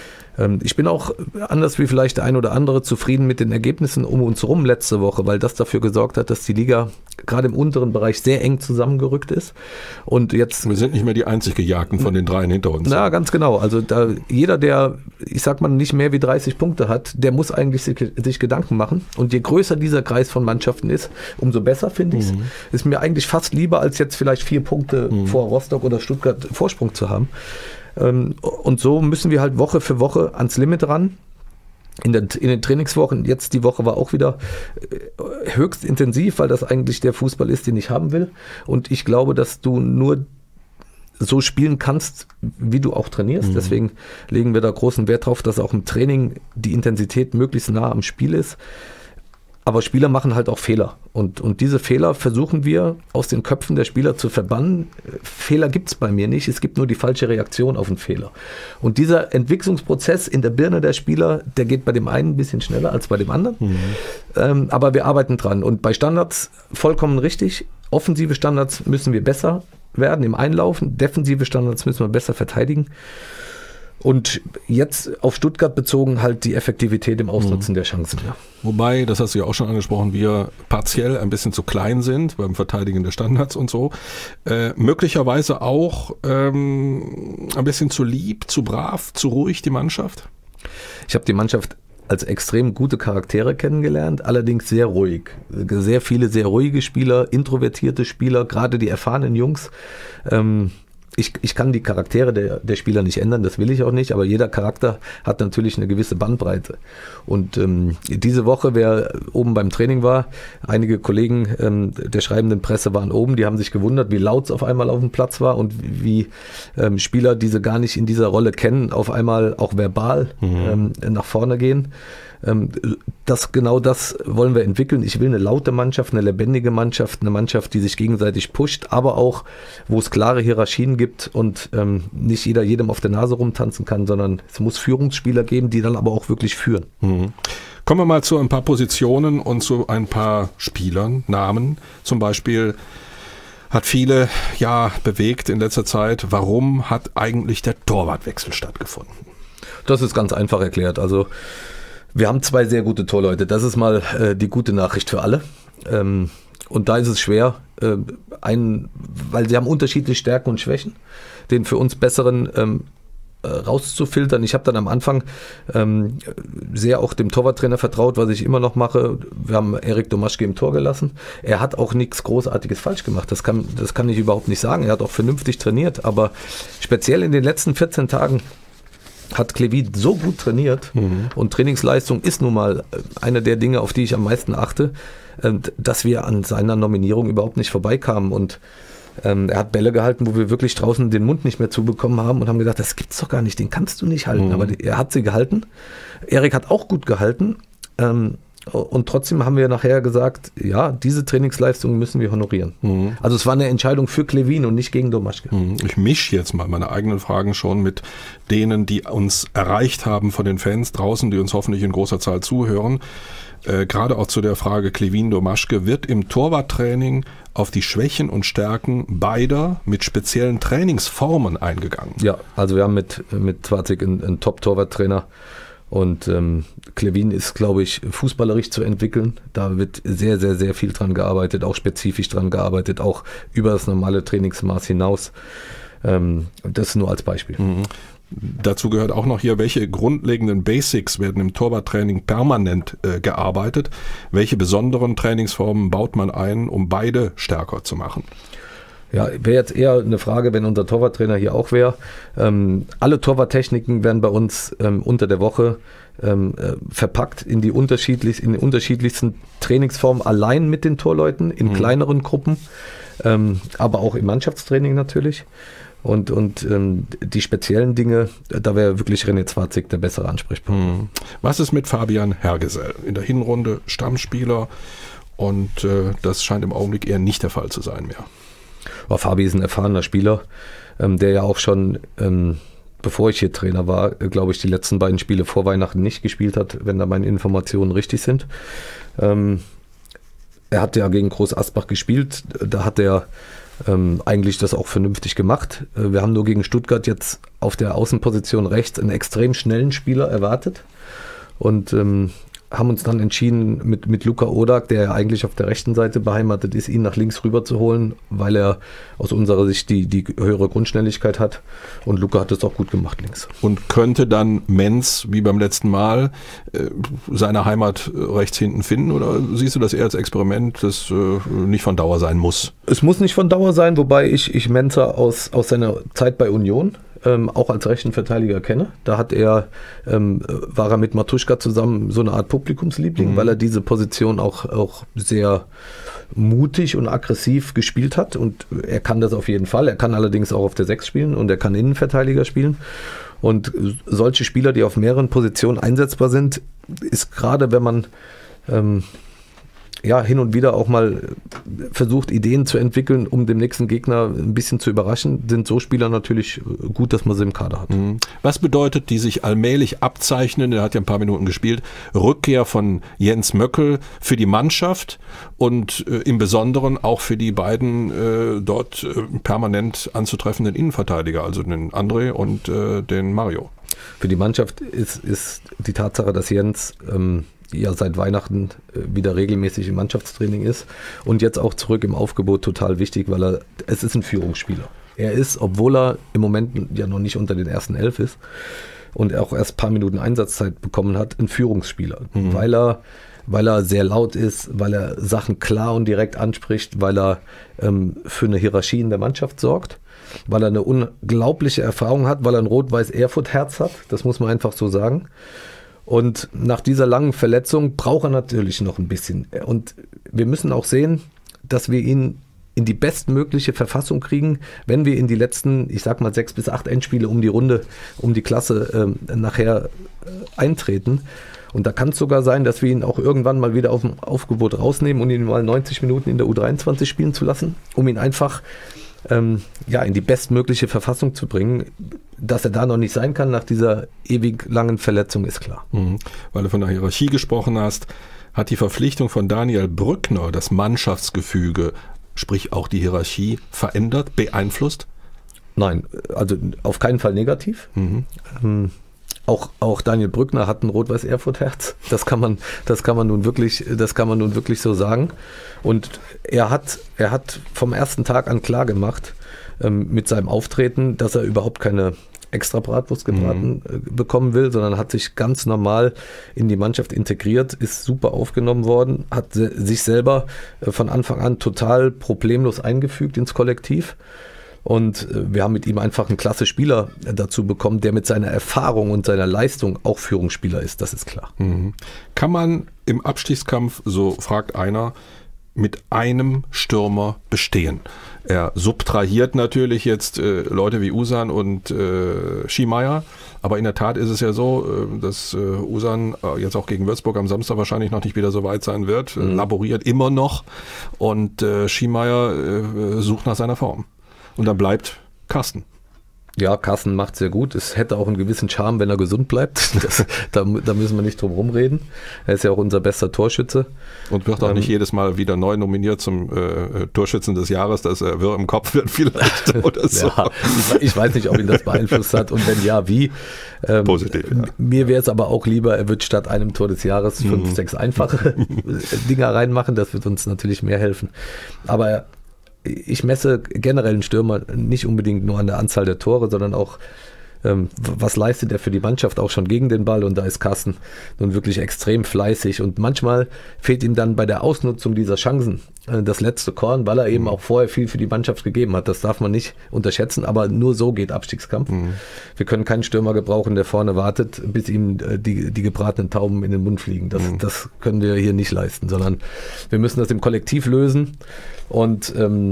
Ich bin auch, anders wie vielleicht der ein oder andere, zufrieden mit den Ergebnissen um uns herum letzte Woche, weil das dafür gesorgt hat, dass die Liga gerade im unteren Bereich sehr eng zusammengerückt ist. Und jetzt, wir sind nicht mehr die einzig Gejagten von den 3 hinter uns. Na, ganz genau. Also jeder, der, ich sag mal, nicht mehr wie 30 Punkte hat, der muss eigentlich sich Gedanken machen. Und je größer dieser Kreis von Mannschaften ist, umso besser, finde ich es. Ist mir eigentlich fast lieber, als jetzt vielleicht 4 Punkte vor Rostock oder Stuttgart Vorsprung zu haben. Und so müssen wir halt Woche für Woche ans Limit ran. In den Trainingswochen, jetzt die Woche war auch wieder höchst intensiv, weil das eigentlich der Fußball ist, den ich haben will. Und ich glaube, dass du nur so spielen kannst, wie du auch trainierst. Deswegen legen wir da großen Wert drauf, dass auch im Training die Intensität möglichst nah am Spiel ist. Aber Spieler machen halt auch Fehler. Und diese Fehler versuchen wir aus den Köpfen der Spieler zu verbannen. Fehler gibt es bei mir nicht. Es gibt nur die falsche Reaktion auf einen Fehler. Und dieser Entwicklungsprozess in der Birne der Spieler, der geht bei dem einen ein bisschen schneller als bei dem anderen. Aber wir arbeiten dran. Und bei Standards vollkommen richtig. Offensive Standards müssen wir besser werden im Einlaufen. Defensive Standards müssen wir besser verteidigen. Und jetzt auf Stuttgart bezogen halt die Effektivität im Ausnutzen der Chancen. Ja. Wobei, das hast du ja auch schon angesprochen, wir partiell ein bisschen zu klein sind beim Verteidigen der Standards und so. Möglicherweise auch ein bisschen zu lieb, zu brav, zu ruhig die Mannschaft? Ich habe die Mannschaft als extrem gute Charaktere kennengelernt, allerdings sehr ruhig. Sehr viele sehr ruhige Spieler, introvertierte Spieler, gerade die erfahrenen Jungs. Ich kann die Charaktere der Spieler nicht ändern, das will ich auch nicht, aber jeder Charakter hat natürlich eine gewisse Bandbreite. Und diese Woche, wer oben beim Training war, einige Kollegen der schreibenden Presse waren oben, die haben sich gewundert, wie laut es auf einmal auf dem Platz war und wie Spieler, die sie gar nicht in dieser Rolle kennen, auf einmal auch verbal nach vorne gehen. Genau das wollen wir entwickeln. Ich will eine laute Mannschaft, eine lebendige Mannschaft, eine Mannschaft, die sich gegenseitig pusht, aber auch, wo es klare Hierarchien gibt und nicht jeder jedem auf der Nase rumtanzen kann, sondern es muss Führungsspieler geben, die dann aber auch wirklich führen. Kommen wir mal zu ein paar Positionen und zu ein paar Spielern, Namen. Zum Beispiel hat viele bewegt in letzter Zeit. Warum hat eigentlich der Torwartwechsel stattgefunden? Das ist ganz einfach erklärt. Also wir haben 2 sehr gute Torleute. Das ist mal die gute Nachricht für alle. Und da ist es schwer, weil sie haben unterschiedliche Stärken und Schwächen, den für uns besseren rauszufiltern. Ich habe dann am Anfang sehr auch dem Torwarttrainer vertraut, was ich immer noch mache. Wir haben Erik Domaschke im Tor gelassen. Er hat auch nichts Großartiges falsch gemacht. Das kann ich überhaupt nicht sagen. Er hat auch vernünftig trainiert. Aber speziell in den letzten 14 Tagen hat Klevin so gut trainiert und Trainingsleistung ist nun mal eine der Dinge, auf die ich am meisten achte, dass wir an seiner Nominierung überhaupt nicht vorbeikamen und er hat Bälle gehalten, wo wir wirklich draußen den Mund nicht mehr zubekommen haben und haben gedacht, das gibt's doch gar nicht, den kannst du nicht halten, aber er hat sie gehalten. Erik hat auch gut gehalten und trotzdem haben wir nachher gesagt, ja, diese Trainingsleistung müssen wir honorieren. Also es war eine Entscheidung für Klevin und nicht gegen Domaschke. Ich mische jetzt mal meine eigenen Fragen schon mit denen, die uns erreicht haben von den Fans draußen, die uns hoffentlich in großer Zahl zuhören. Gerade auch zu der Frage Klevin Domaschke, wird im Torwarttraining auf die Schwächen und Stärken beider mit speziellen Trainingsformen eingegangen? Ja, also wir haben mit Zwarzik einen Top-Torwarttrainer. Und Klevin ist, glaube ich, fußballerisch zu entwickeln. Da wird sehr, sehr, sehr viel dran gearbeitet, auch spezifisch dran gearbeitet, auch über das normale Trainingsmaß hinaus. Das nur als Beispiel. Dazu gehört auch noch hier, welche grundlegenden Basics werden im Torwarttraining permanent gearbeitet? Welche besonderen Trainingsformen baut man ein, um beide stärker zu machen? Ja, wäre jetzt eher eine Frage, wenn unser Torwarttrainer hier auch wäre. Alle Torwarttechniken werden bei uns unter der Woche verpackt in die unterschiedlichsten Trainingsformen, allein mit den Torleuten, in kleineren Gruppen, aber auch im Mannschaftstraining natürlich. Und die speziellen Dinge, da wäre wirklich René Zwarzik der bessere Ansprechpartner. Was ist mit Fabian Hergesell? In der Hinrunde Stammspieler und das scheint im Augenblick eher nicht der Fall zu sein mehr. Fabi ist ein erfahrener Spieler, der ja auch schon, bevor ich hier Trainer war, glaube ich, die letzten beiden Spiele vor Weihnachten nicht gespielt hat, wenn da meine Informationen richtig sind. Er hat ja gegen Groß Asbach gespielt, da hat er eigentlich das auch vernünftig gemacht. Wir haben nur gegen Stuttgart jetzt auf der Außenposition rechts einen extrem schnellen Spieler erwartet und haben uns dann entschieden, mit Luka Odak, der ja eigentlich auf der rechten Seite beheimatet ist, ihn nach links rüber zu holen, weil er aus unserer Sicht die höhere Grundschnelligkeit hat. Und Luka hat das auch gut gemacht links. Und könnte dann Menz, wie beim letzten Mal, seine Heimat rechts hinten finden? Oder siehst du das eher als Experiment, das nicht von Dauer sein muss? Es muss nicht von Dauer sein, wobei ich Menzer aus seiner Zeit bei Union auch als rechten Verteidiger kenne. Da war er mit Matuschka zusammen so eine Art Publikumsliebling, weil er diese Position auch sehr mutig und aggressiv gespielt hat. Und er kann das auf jeden Fall. Er kann allerdings auch auf der 6 spielen und er kann Innenverteidiger spielen. Und solche Spieler, die auf mehreren Positionen einsetzbar sind, ist gerade, wenn man hin und wieder auch mal versucht, Ideen zu entwickeln, um dem nächsten Gegner ein bisschen zu überraschen, sind so Spieler natürlich gut, dass man sie im Kader hat. Was bedeutet die sich allmählich abzeichnen, er hat ja ein paar Minuten gespielt, Rückkehr von Jens Möckel für die Mannschaft und im Besonderen auch für die beiden dort permanent anzutreffenden Innenverteidiger, also den André und den Mario? Für die Mannschaft ist die Tatsache, dass Jens seit Weihnachten wieder regelmäßig im Mannschaftstraining ist und jetzt auch zurück im Aufgebot total wichtig, weil es ist ein Führungsspieler. Er ist, obwohl er im Moment ja noch nicht unter den ersten 11 ist und auch erst ein paar Minuten Einsatzzeit bekommen hat, ein Führungsspieler, weil er sehr laut ist, weil er Sachen klar und direkt anspricht, weil er für eine Hierarchie in der Mannschaft sorgt, weil er eine unglaubliche Erfahrung hat, weil er ein Rot-Weiß-Erfurt-Herz hat, das muss man einfach so sagen. Und nach dieser langen Verletzung braucht er natürlich noch ein bisschen. Und wir müssen auch sehen, dass wir ihn in die bestmögliche Verfassung kriegen, wenn wir in die letzten, 6 bis 8 Endspiele um die Klasse nachher eintreten. Und da kann es sogar sein, dass wir ihn auch irgendwann mal wieder auf dem Aufgebot rausnehmen und ihn mal 90 Minuten in der U23 spielen zu lassen, um ihn einfach in die bestmögliche Verfassung zu bringen. Dass er da noch nicht sein kann nach dieser ewig langen Verletzung, ist klar. Weil du von der Hierarchie gesprochen hast, hat die Verpflichtung von Daniel Brückner das Mannschaftsgefüge, sprich auch die Hierarchie, verändert, beeinflusst? Nein, also auf keinen Fall negativ. Auch Daniel Brückner hat ein Rot-Weiß-Erfurt-Herz. Das kann man nun wirklich so sagen. Und er hat vom ersten Tag an klar gemacht, mit seinem Auftreten, dass er überhaupt keine extra Bratwurst gebraten bekommen will, sondern hat sich ganz normal in die Mannschaft integriert, ist super aufgenommen worden, hat sich selber von Anfang an total problemlos eingefügt ins Kollektiv. Und wir haben mit ihm einfach einen klasse Spieler dazu bekommen, der mit seiner Erfahrung und seiner Leistung auch Führungsspieler ist, das ist klar. Kann man im Abstiegskampf, so fragt einer, mit einem Stürmer bestehen? Er subtrahiert natürlich jetzt Leute wie Usan und Schiemeyer, aber in der Tat ist es ja so, dass Usan jetzt auch gegen Würzburg am Samstag wahrscheinlich noch nicht wieder so weit sein wird, laboriert immer noch und Schiemeyer sucht nach seiner Form. Und dann bleibt Carsten. Ja, Carsten macht sehr gut. Es hätte auch einen gewissen Charme, wenn er gesund bleibt. Da müssen wir nicht drum rumreden. Er ist ja auch unser bester Torschütze. Und wird auch nicht jedes Mal wieder neu nominiert zum Torschützen des Jahres, dass er wirr im Kopf wird vielleicht oder so. Ja, ich weiß nicht, ob ihn das beeinflusst hat und wenn ja, wie. Positiv, ja. Mir wäre es aber auch lieber, er wird statt einem Tor des Jahres 5, 6 einfache Dinger reinmachen. Das wird uns natürlich mehr helfen. Aber ich messe generell einen Stürmer nicht unbedingt nur an der Anzahl der Tore, sondern auch, was leistet er für die Mannschaft auch schon gegen den Ball. Und da ist Carsten nun wirklich extrem fleißig. Und manchmal fehlt ihm dann bei der Ausnutzung dieser Chancen das letzte Korn, weil er eben auch vorher viel für die Mannschaft gegeben hat. Das darf man nicht unterschätzen, aber nur so geht Abstiegskampf. Wir können keinen Stürmer gebrauchen, der vorne wartet, bis ihm die gebratenen Tauben in den Mund fliegen. Das können wir hier nicht leisten, sondern wir müssen das im Kollektiv lösen. Und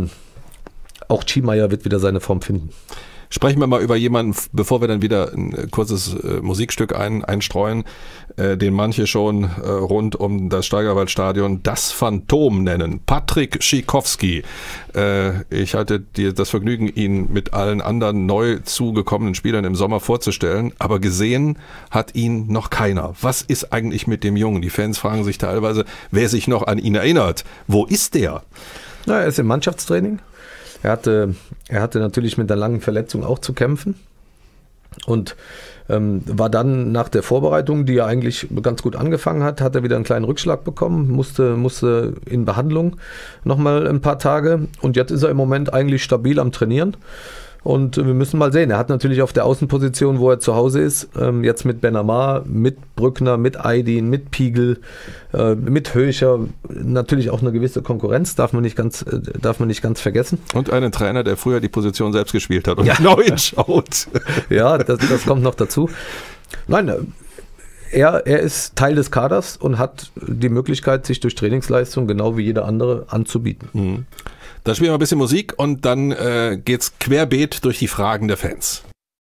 auch Schiemeyer wird wieder seine Form finden. Sprechen wir mal über jemanden, bevor wir dann wieder ein kurzes Musikstück einstreuen, den manche schon rund um das Steigerwaldstadion das Phantom nennen. Patrick Schikowski. Ich hatte das Vergnügen, ihn mit allen anderen neu zugekommenen Spielern im Sommer vorzustellen, aber gesehen hat ihn noch keiner. Was ist eigentlich mit dem Jungen? Die Fans fragen sich teilweise, wer sich noch an ihn erinnert. Wo ist der? Na, er ist im Mannschaftstraining. Er hatte natürlich mit einer langen Verletzung auch zu kämpfen und war dann nach der Vorbereitung, die er eigentlich ganz gut angefangen hat er wieder einen kleinen Rückschlag bekommen, musste in Behandlung nochmal ein paar Tage und jetzt ist er im Moment eigentlich stabil am Trainieren Und wir müssen mal sehen. Er hat natürlich auf der Außenposition, wo er zu Hause ist, jetzt mit Ben Amar, mit Brückner, mit Aydin, mit Piegel, mit Höcher, natürlich auch eine gewisse Konkurrenz, darf man nicht ganz vergessen. Und einen Trainer, der früher die Position selbst gespielt hat und genau hinschaut. Ja, das kommt noch dazu. Nein, er ist Teil des Kaders und hat die Möglichkeit, sich durch Trainingsleistung genau wie jeder andere anzubieten. Mhm. Dann spielen wir ein bisschen Musik und dann geht's querbeet durch die Fragen der Fans.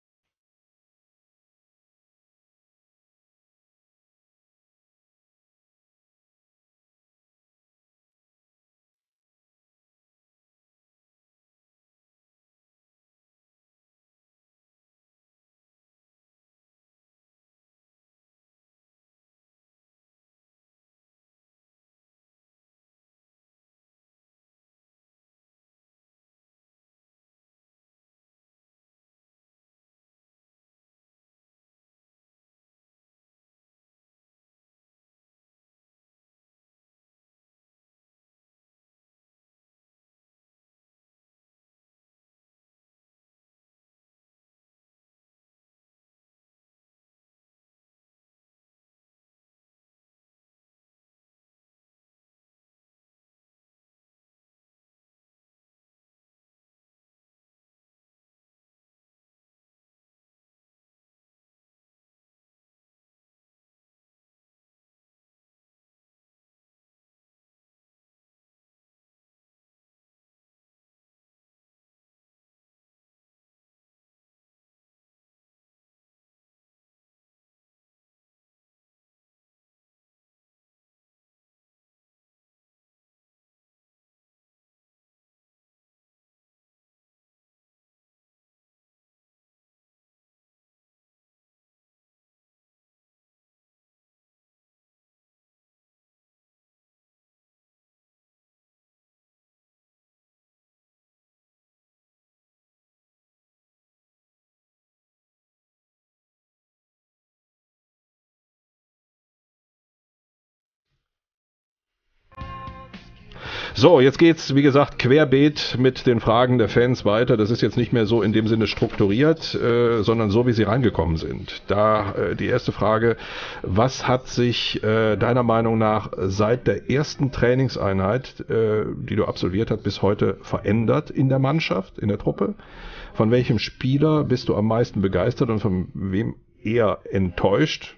So, jetzt geht's, wie gesagt, querbeet mit den Fragen der Fans weiter. Das ist jetzt nicht mehr so in dem Sinne strukturiert, sondern so, wie sie reingekommen sind. Da die erste Frage: Was hat sich deiner Meinung nach seit der ersten Trainingseinheit, die du absolviert hast, bis heute verändert in der Mannschaft, in der Truppe? Von welchem Spieler bist du am meisten begeistert und von wem eher enttäuscht?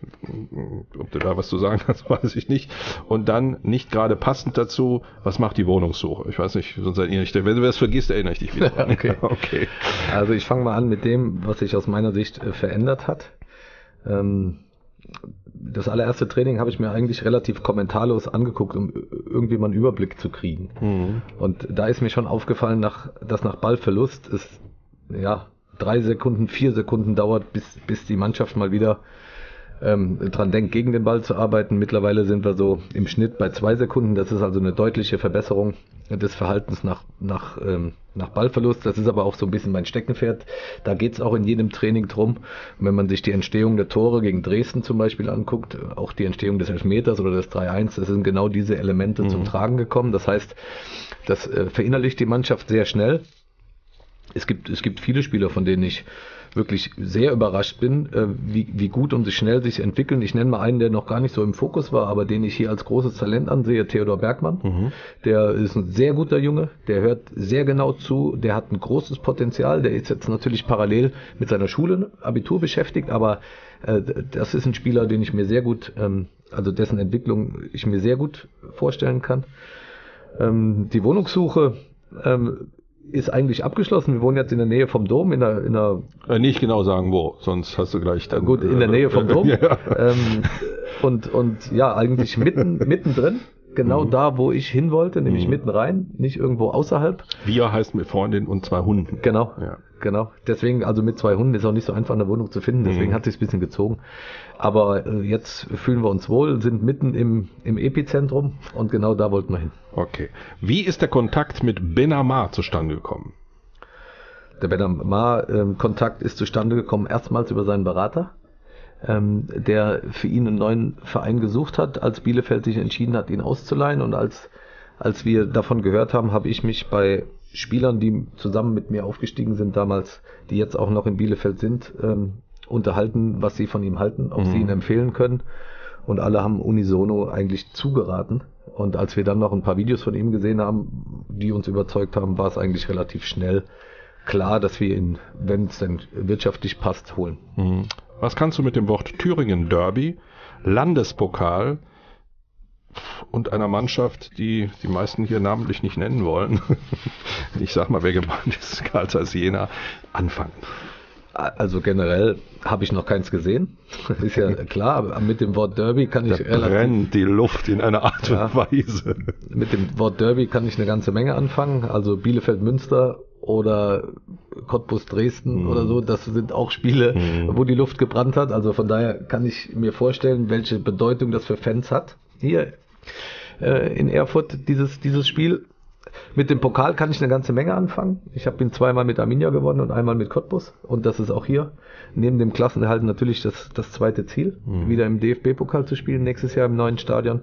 Ob du da was zu sagen hast, weiß ich nicht. Und dann, nicht gerade passend dazu, was macht die Wohnungssuche? Ich weiß nicht, sonst erinnere ich dich. Wenn du das vergisst, erinnere ich dich wieder dran. Okay. Also ich fange mal an mit dem, was sich aus meiner Sicht verändert hat. Das allererste Training habe ich mir eigentlich relativ kommentarlos angeguckt, um irgendwie mal einen Überblick zu kriegen. Mhm. Und da ist mir schon aufgefallen, dass nach Ballverlust es 3 Sekunden, 4 Sekunden dauert, bis die Mannschaft mal wieder dran denkt, gegen den Ball zu arbeiten. Mittlerweile sind wir so im Schnitt bei 2 Sekunden. Das ist also eine deutliche Verbesserung des Verhaltens nach Ballverlust. Das ist aber auch so ein bisschen mein Steckenpferd. Da geht es auch in jedem Training drum. Und wenn man sich die Entstehung der Tore gegen Dresden zum Beispiel anguckt, auch die Entstehung des Elfmeters oder des 3-1, das sind genau diese Elemente zum Tragen gekommen. Das heißt, das verinnerlicht die Mannschaft sehr schnell. Es gibt viele Spieler, von denen ich wirklich sehr überrascht bin, wie gut und wie schnell sich entwickeln. Ich nenne mal einen, der noch gar nicht so im Fokus war, aber den ich hier als großes Talent ansehe, Theodor Bergmann. Mhm. Der ist ein sehr guter Junge, der hört sehr genau zu, der hat ein großes Potenzial, der ist jetzt natürlich parallel mit seiner Schule, Abitur beschäftigt, aber das ist ein Spieler, den ich mir sehr gut, also dessen Entwicklung ich mir sehr gut vorstellen kann. Die Wohnungssuche ist eigentlich abgeschlossen. Wir wohnen jetzt in der Nähe vom Dom, in einer nicht genau sagen wo, sonst hast du gleich dann... Gut, in der Nähe vom Dom. Ja. Und ja, eigentlich mittendrin, genau da, wo ich hin wollte, nämlich mitten rein, nicht irgendwo außerhalb. Wir heißt mit Freundin und 2 Hunden. Genau, ja. Genau. Deswegen, also mit 2 Hunden ist auch nicht so einfach, eine Wohnung zu finden, deswegen hat es sich ein bisschen gezogen. Aber jetzt fühlen wir uns wohl, sind mitten im Epizentrum und genau da wollten wir hin. Okay. Wie ist der Kontakt mit Ben Amar zustande gekommen? Der Ben Amar-Kontakt ist zustande gekommen erstmals über seinen Berater, der für ihn einen neuen Verein gesucht hat, als Bielefeld sich entschieden hat, ihn auszuleihen. Und als wir davon gehört haben, habe ich mich bei Spielern, die zusammen mit mir aufgestiegen sind damals, die jetzt auch noch in Bielefeld sind, unterhalten, was sie von ihm halten, ob sie ihn empfehlen können. Und alle haben unisono eigentlich zugeraten. Und als wir dann noch ein paar Videos von ihm gesehen haben, die uns überzeugt haben, war es eigentlich relativ schnell klar, dass wir ihn, wenn es denn wirtschaftlich passt, holen. Was kannst du mit dem Wort Thüringen Derby, Landespokal und einer Mannschaft, die die meisten hier namentlich nicht nennen wollen, ich sag mal, wer gemeint ist, Carl Zeiss Jena, anfangen? Also generell habe ich noch keins gesehen, ist ja klar, aber mit dem Wort Derby kann ich brennt die Luft in einer Art und Weise. Mit dem Wort Derby kann ich eine ganze Menge anfangen, also Bielefeld-Münster oder Cottbus-Dresden oder so, das sind auch Spiele, wo die Luft gebrannt hat, also von daher kann ich mir vorstellen, welche Bedeutung das für Fans hat, hier in Erfurt, dieses Spiel. Mit dem Pokal kann ich eine ganze Menge anfangen. Ich habe ihn zweimal mit Arminia gewonnen und einmal mit Cottbus. Und das ist auch hier neben dem Klassenerhalt natürlich das zweite Ziel, wieder im DFB-Pokal zu spielen, nächstes Jahr im neuen Stadion.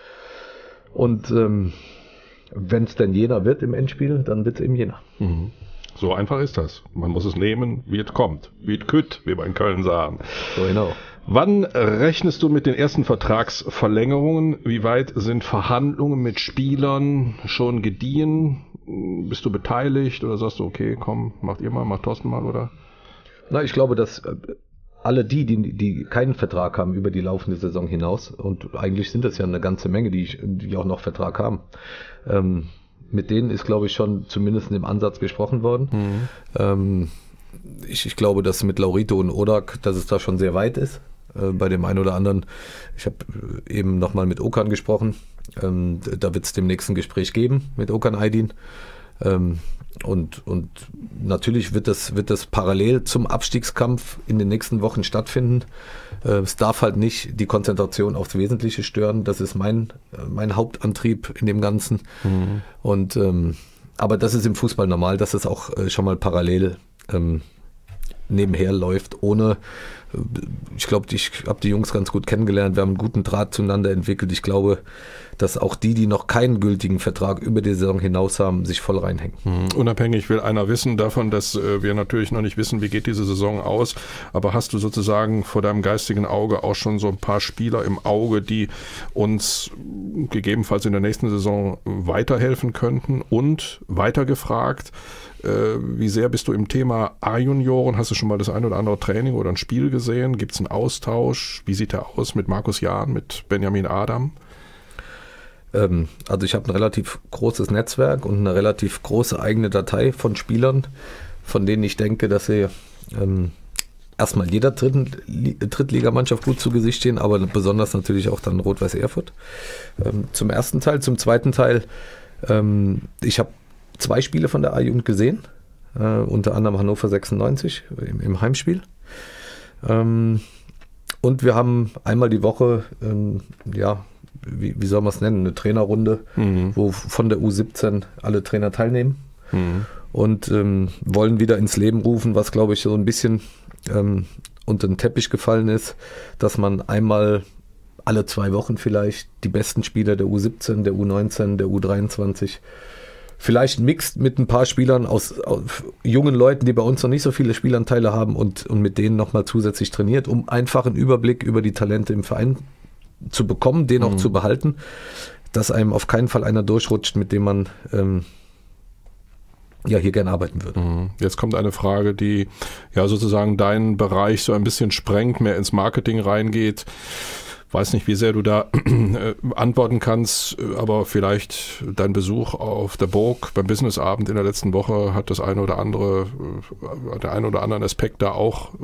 Und wenn es denn Jena wird im Endspiel, dann wird es eben Jena. So einfach ist das. Man muss es nehmen, wie es kommt. Wie es kütt, wie wir in Köln sagen. So genau. Wann rechnest du mit den ersten Vertragsverlängerungen? Wie weit sind Verhandlungen mit Spielern schon gediehen? Bist du beteiligt oder sagst du, okay, komm, macht ihr mal, macht Thorsten mal, oder? Na, ich glaube, dass alle die keinen Vertrag haben über die laufende Saison hinaus, und eigentlich sind das ja eine ganze Menge, die auch noch Vertrag haben, mit denen ist, glaube ich, schon zumindest im Ansatz gesprochen worden. Ich glaube, dass mit Laurito und Odak, dass es da schon sehr weit ist. Bei dem einen oder anderen, ich habe eben nochmal mit Okan gesprochen, da wird es dem nächsten Gespräch geben mit Okan Aydin. Und natürlich wird das parallel zum Abstiegskampf in den nächsten Wochen stattfinden. Es darf halt nicht die Konzentration aufs Wesentliche stören. Das ist mein Hauptantrieb in dem Ganzen. Und aber das ist im Fußball normal, dass es auch schon mal parallel nebenher läuft, ohne, ich glaube, ich habe die Jungs ganz gut kennengelernt, wir haben einen guten Draht zueinander entwickelt. Ich glaube, dass auch die noch keinen gültigen Vertrag über die Saison hinaus haben, sich voll reinhängen. Unabhängig will einer wissen davon, dass wir natürlich noch nicht wissen, wie geht diese Saison aus, aber hast du sozusagen vor deinem geistigen Auge auch schon so ein paar Spieler im Auge, die uns gegebenenfalls in der nächsten Saison weiterhelfen könnten? Und weiter gefragt, wie sehr bist du im Thema A-Junioren? Hast du schon mal das ein oder andere Training oder ein Spiel gesehen? Gibt es einen Austausch? Wie sieht der aus mit Markus Jahn, mit Benjamin Adam? Also ich habe ein relativ großes Netzwerk und eine relativ große eigene Datei von Spielern, von denen ich denke, dass sie erstmal jeder Drittligamannschaft gut zu Gesicht stehen, aber besonders natürlich auch dann Rot-Weiß Erfurt. Zum ersten Teil. Zum zweiten Teil, ich habe 2 Spiele von der A-Jugend gesehen, unter anderem Hannover 96 im Heimspiel. Und wir haben einmal die Woche, wie soll man es nennen, eine Trainerrunde, wo von der U17 alle Trainer teilnehmen und wollen wieder ins Leben rufen, was, glaube ich, so ein bisschen unter den Teppich gefallen ist, dass man einmal alle 2 Wochen vielleicht die besten Spieler der U17, der U19, der U23 vielleicht mixt mit ein paar Spielern aus jungen Leuten, die bei uns noch nicht so viele Spielanteile haben und mit denen nochmal zusätzlich trainiert, um einfach einen Überblick über die Talente im Verein zu bekommen, den auch zu behalten, dass einem auf keinen Fall einer durchrutscht, mit dem man hier gerne arbeiten würde. Jetzt kommt eine Frage, die ja sozusagen deinen Bereich so ein bisschen sprengt, mehr ins Marketing reingeht. Weiß nicht, wie sehr du da antworten kannst, aber vielleicht dein Besuch auf der Burg beim Businessabend in der letzten Woche hat der ein oder anderen Aspekt da auch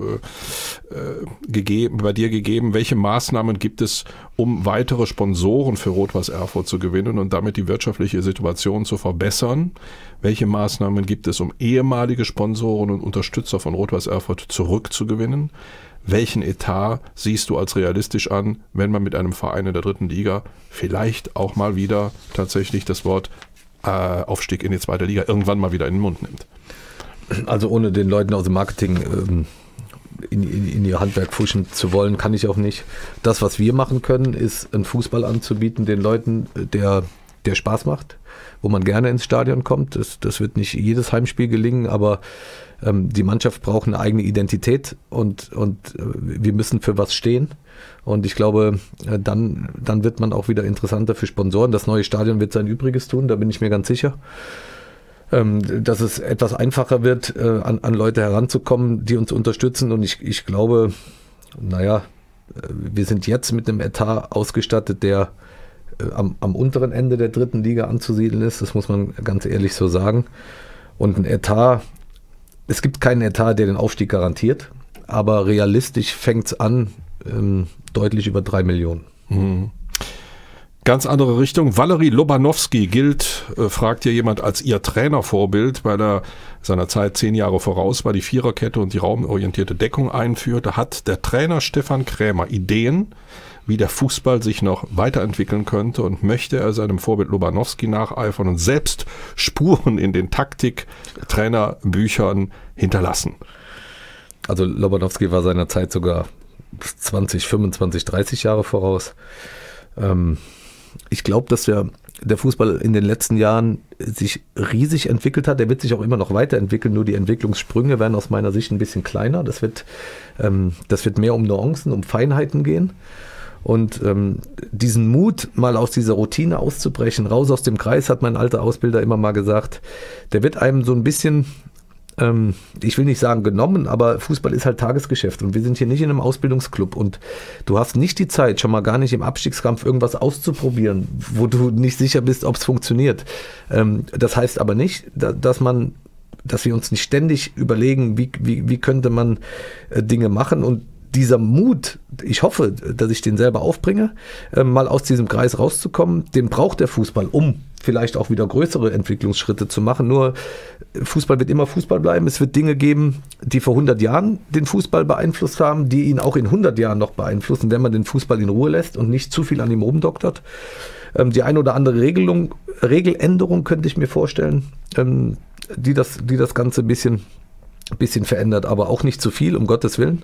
bei dir gegeben. Welche Maßnahmen gibt es, um weitere Sponsoren für Rot-Weiß Erfurt zu gewinnen und damit die wirtschaftliche Situation zu verbessern? Welche Maßnahmen gibt es, um ehemalige Sponsoren und Unterstützer von Rot-Weiß Erfurt zurückzugewinnen? Welchen Etat siehst du als realistisch an, wenn man mit einem Verein in der 3. Liga vielleicht auch mal wieder tatsächlich das Wort Aufstieg in die 2. Liga irgendwann mal wieder in den Mund nimmt? Also ohne den Leuten aus dem Marketing in ihr Handwerk pfuschen zu wollen, kann ich auch nicht. Das, was wir machen können, ist einen Fußball anzubieten, den Leuten, der der Spaß macht, wo man gerne ins Stadion kommt. Das wird nicht jedes Heimspiel gelingen, aber die Mannschaft braucht eine eigene Identität und wir müssen für was stehen. Und ich glaube, dann wird man auch wieder interessanter für Sponsoren. Das neue Stadion wird sein Übriges tun, da bin ich mir ganz sicher. Dass es etwas einfacher wird, an Leute heranzukommen, die uns unterstützen. Und ich glaube, wir sind jetzt mit einem Etat ausgestattet, der am unteren Ende der 3. Liga anzusiedeln ist. Das muss man ganz ehrlich so sagen. Und ein Etat, es gibt keinen Etat, der den Aufstieg garantiert, aber realistisch fängt es an, deutlich über 3 Millionen. Mhm. Ganz andere Richtung. Valery Lobanovský gilt, fragt hier jemand, als ihr Trainervorbild, weil er seiner Zeit 10 Jahre voraus war, die Viererkette und die raumorientierte Deckung einführte. Hat der Trainer Stefan Krämer Ideen, wie der Fußball sich noch weiterentwickeln könnte, und möchte er seinem Vorbild Lobanovský nacheifern und selbst Spuren in den Taktik-Trainerbüchern hinterlassen? Also Lobanovský war seiner Zeit sogar 20, 25, 30 Jahre voraus. Ich glaube, dass der Fußball in den letzten Jahren sich riesig entwickelt hat. Der wird sich auch immer noch weiterentwickeln, nur die Entwicklungssprünge werden aus meiner Sicht ein bisschen kleiner. Das wird mehr um Nuancen, um Feinheiten gehen. Und diesen Mut, mal aus dieser Routine auszubrechen, raus aus dem Kreis, hat mein alter Ausbilder immer mal gesagt, der wird einem so ein bisschen, ich will nicht sagen genommen, aber Fußball ist halt Tagesgeschäft und wir sind hier nicht in einem Ausbildungsclub und du hast nicht die Zeit, schon mal gar nicht im Abstiegskampf irgendwas auszuprobieren, wo du nicht sicher bist, ob es funktioniert. Das heißt aber nicht, dass wir uns nicht ständig überlegen, wie könnte man Dinge machen, und dieser Mut, ich hoffe, dass ich den selber aufbringe, mal aus diesem Kreis rauszukommen, den braucht der Fußball, um vielleicht auch wieder größere Entwicklungsschritte zu machen. Nur Fußball wird immer Fußball bleiben. Es wird Dinge geben, die vor 100 Jahren den Fußball beeinflusst haben, die ihn auch in 100 Jahren noch beeinflussen, wenn man den Fußball in Ruhe lässt und nicht zu viel an ihm rumdoktert. Die eine oder andere Regeländerung könnte ich mir vorstellen, die das Ganze ein bisschen verändert, aber auch nicht zu viel, um Gottes Willen.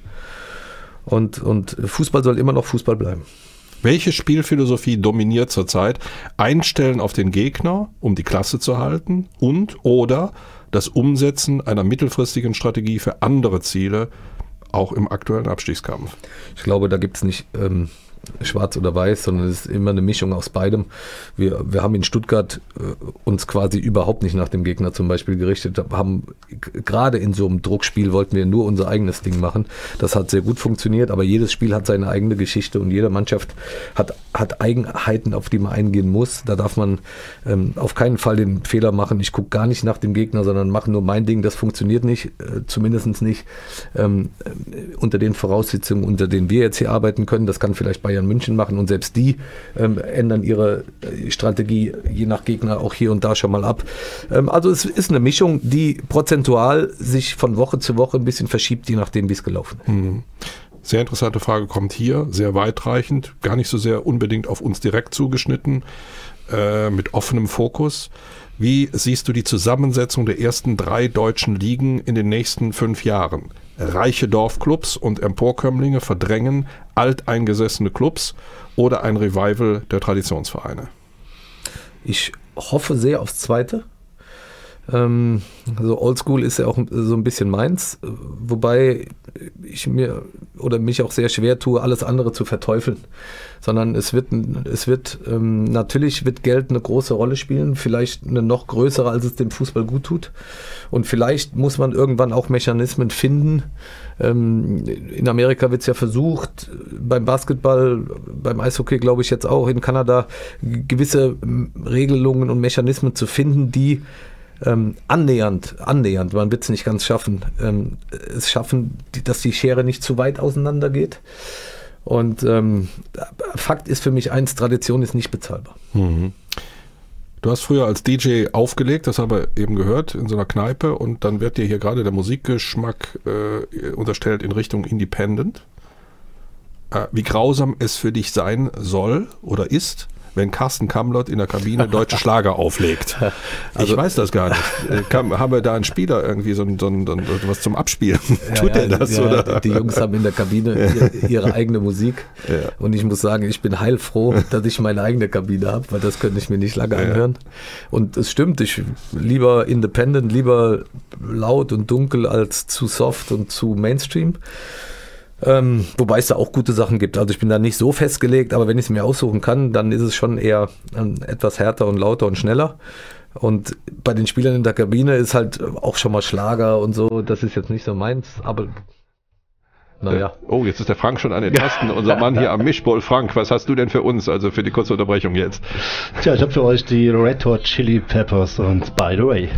Und Fußball soll immer noch Fußball bleiben. Welche Spielphilosophie dominiert zurzeit? Einstellen auf den Gegner, um die Klasse zu halten, oder das Umsetzen einer mittelfristigen Strategie für andere Ziele, auch im aktuellen Abstiegskampf? Ich glaube, da gibt es nicht schwarz oder weiß, sondern es ist immer eine Mischung aus beidem. Wir haben in Stuttgart uns quasi überhaupt nicht nach dem Gegner zum Beispiel gerichtet, haben gerade in so einem Druckspiel wollten wir nur unser eigenes Ding machen. Das hat sehr gut funktioniert, aber jedes Spiel hat seine eigene Geschichte und jede Mannschaft hat Eigenheiten, auf die man eingehen muss. Da darf man auf keinen Fall den Fehler machen, ich gucke gar nicht nach dem Gegner, sondern mache nur mein Ding. Das funktioniert nicht, zumindest nicht unter den Voraussetzungen, unter denen wir jetzt hier arbeiten können. Das kann vielleicht Bayern München machen und selbst die ändern ihre Strategie je nach Gegner auch hier und da schon mal ab. Also es ist eine Mischung, die prozentual sich von Woche zu Woche ein bisschen verschiebt, je nachdem, wie es gelaufen ist. Sehr interessante Frage kommt hier, sehr weitreichend, gar nicht so sehr unbedingt auf uns direkt zugeschnitten, mit offenem Fokus. Wie siehst du die Zusammensetzung der ersten 3 deutschen Ligen in den nächsten 5 Jahren? Reiche Dorfclubs und Emporkömmlinge verdrängen alteingesessene Clubs oder ein Revival der Traditionsvereine? Ich hoffe sehr aufs Zweite. So Oldschool ist ja auch so ein bisschen meins, wobei ich mich auch sehr schwer tue, alles andere zu verteufeln, sondern natürlich wird Geld eine große Rolle spielen, vielleicht eine noch größere, als es dem Fußball gut tut, und vielleicht muss man irgendwann auch Mechanismen finden. In Amerika wird es ja versucht, beim Basketball, beim Eishockey glaube ich jetzt auch, in Kanada gewisse Regelungen und Mechanismen zu finden, die annähernd, man wird es nicht ganz schaffen, es schaffen, dass die Schere nicht zu weit auseinander geht. Und Fakt ist für mich eins, Tradition ist nicht bezahlbar. Du hast früher als DJ aufgelegt, das haben wir eben gehört, in so einer Kneipe, und dann wird dir hier gerade der Musikgeschmack unterstellt in Richtung Independent. Wie grausam es für dich sein soll oder ist, wenn Carsten Kamlott in der Kabine deutsche Schlager auflegt? Also, ich weiß das gar nicht. Haben wir da einen Spieler irgendwie so was zum Abspielen? Tut der das? Ja, oder? Die Jungs haben in der Kabine ihre eigene Musik. Ja. Und ich muss sagen, ich bin heilfroh, dass ich meine eigene Kabine habe, weil das könnte ich mir nicht lange anhören. Und es stimmt, ich lieber Independent, lieber laut und dunkel als zu soft und zu Mainstream. Wobei es da auch gute Sachen gibt. Also ich bin da nicht so festgelegt, aber wenn ich es mir aussuchen kann, dann ist es schon eher etwas härter und lauter und schneller. Und bei den Spielern in der Kabine ist halt auch schon mal Schlager und so. Das ist jetzt nicht so meins, aber naja. Oh, jetzt ist der Frank schon an den Tasten. Unser Mann hier am Mischpult. Frank, was hast du denn für uns, also für die kurze Unterbrechung jetzt? Tja, ich habe für euch die Red Hot Chili Peppers und By the Way.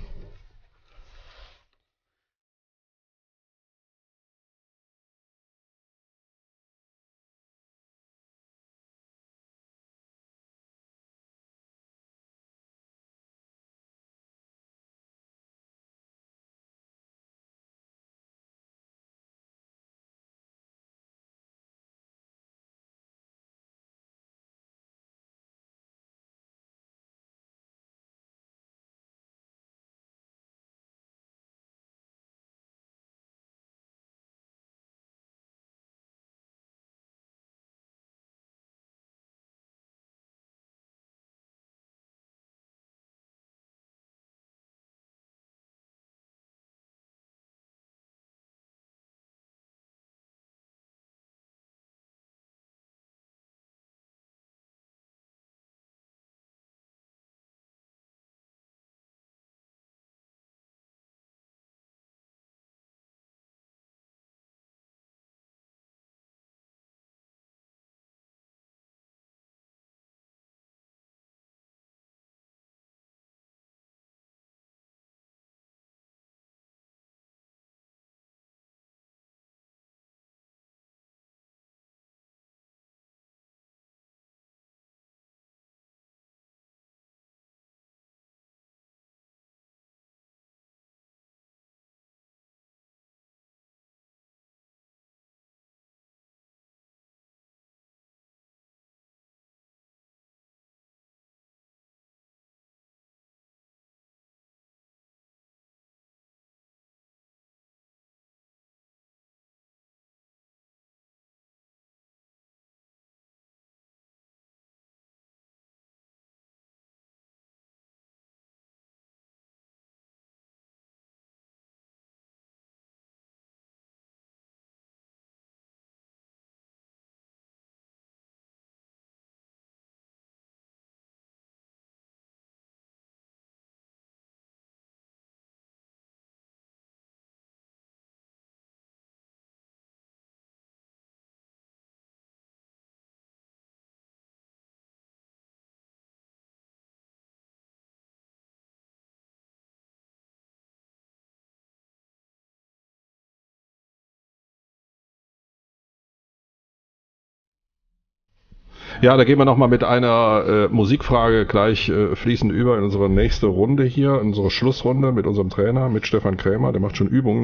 Ja, da gehen wir nochmal mit einer Musikfrage gleich fließend über in unsere nächste Runde hier, in unsere Schlussrunde mit unserem Trainer, mit Stefan Krämer. Der macht schon Übungen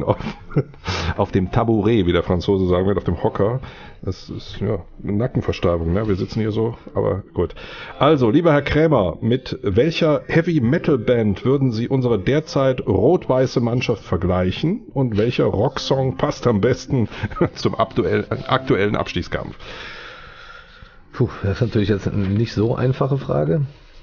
auf dem Tabouret, wie der Franzose sagen wird, auf dem Hocker. Das ist ja eine Nackenversteifung, ne? Wir sitzen hier so, aber gut. Also, lieber Herr Krämer, mit welcher Heavy-Metal-Band würden Sie unsere derzeit rot-weiße Mannschaft vergleichen und welcher Rocksong passt am besten zum aktuellen Abstiegskampf? Puh, das ist natürlich jetzt eine nicht so einfache Frage.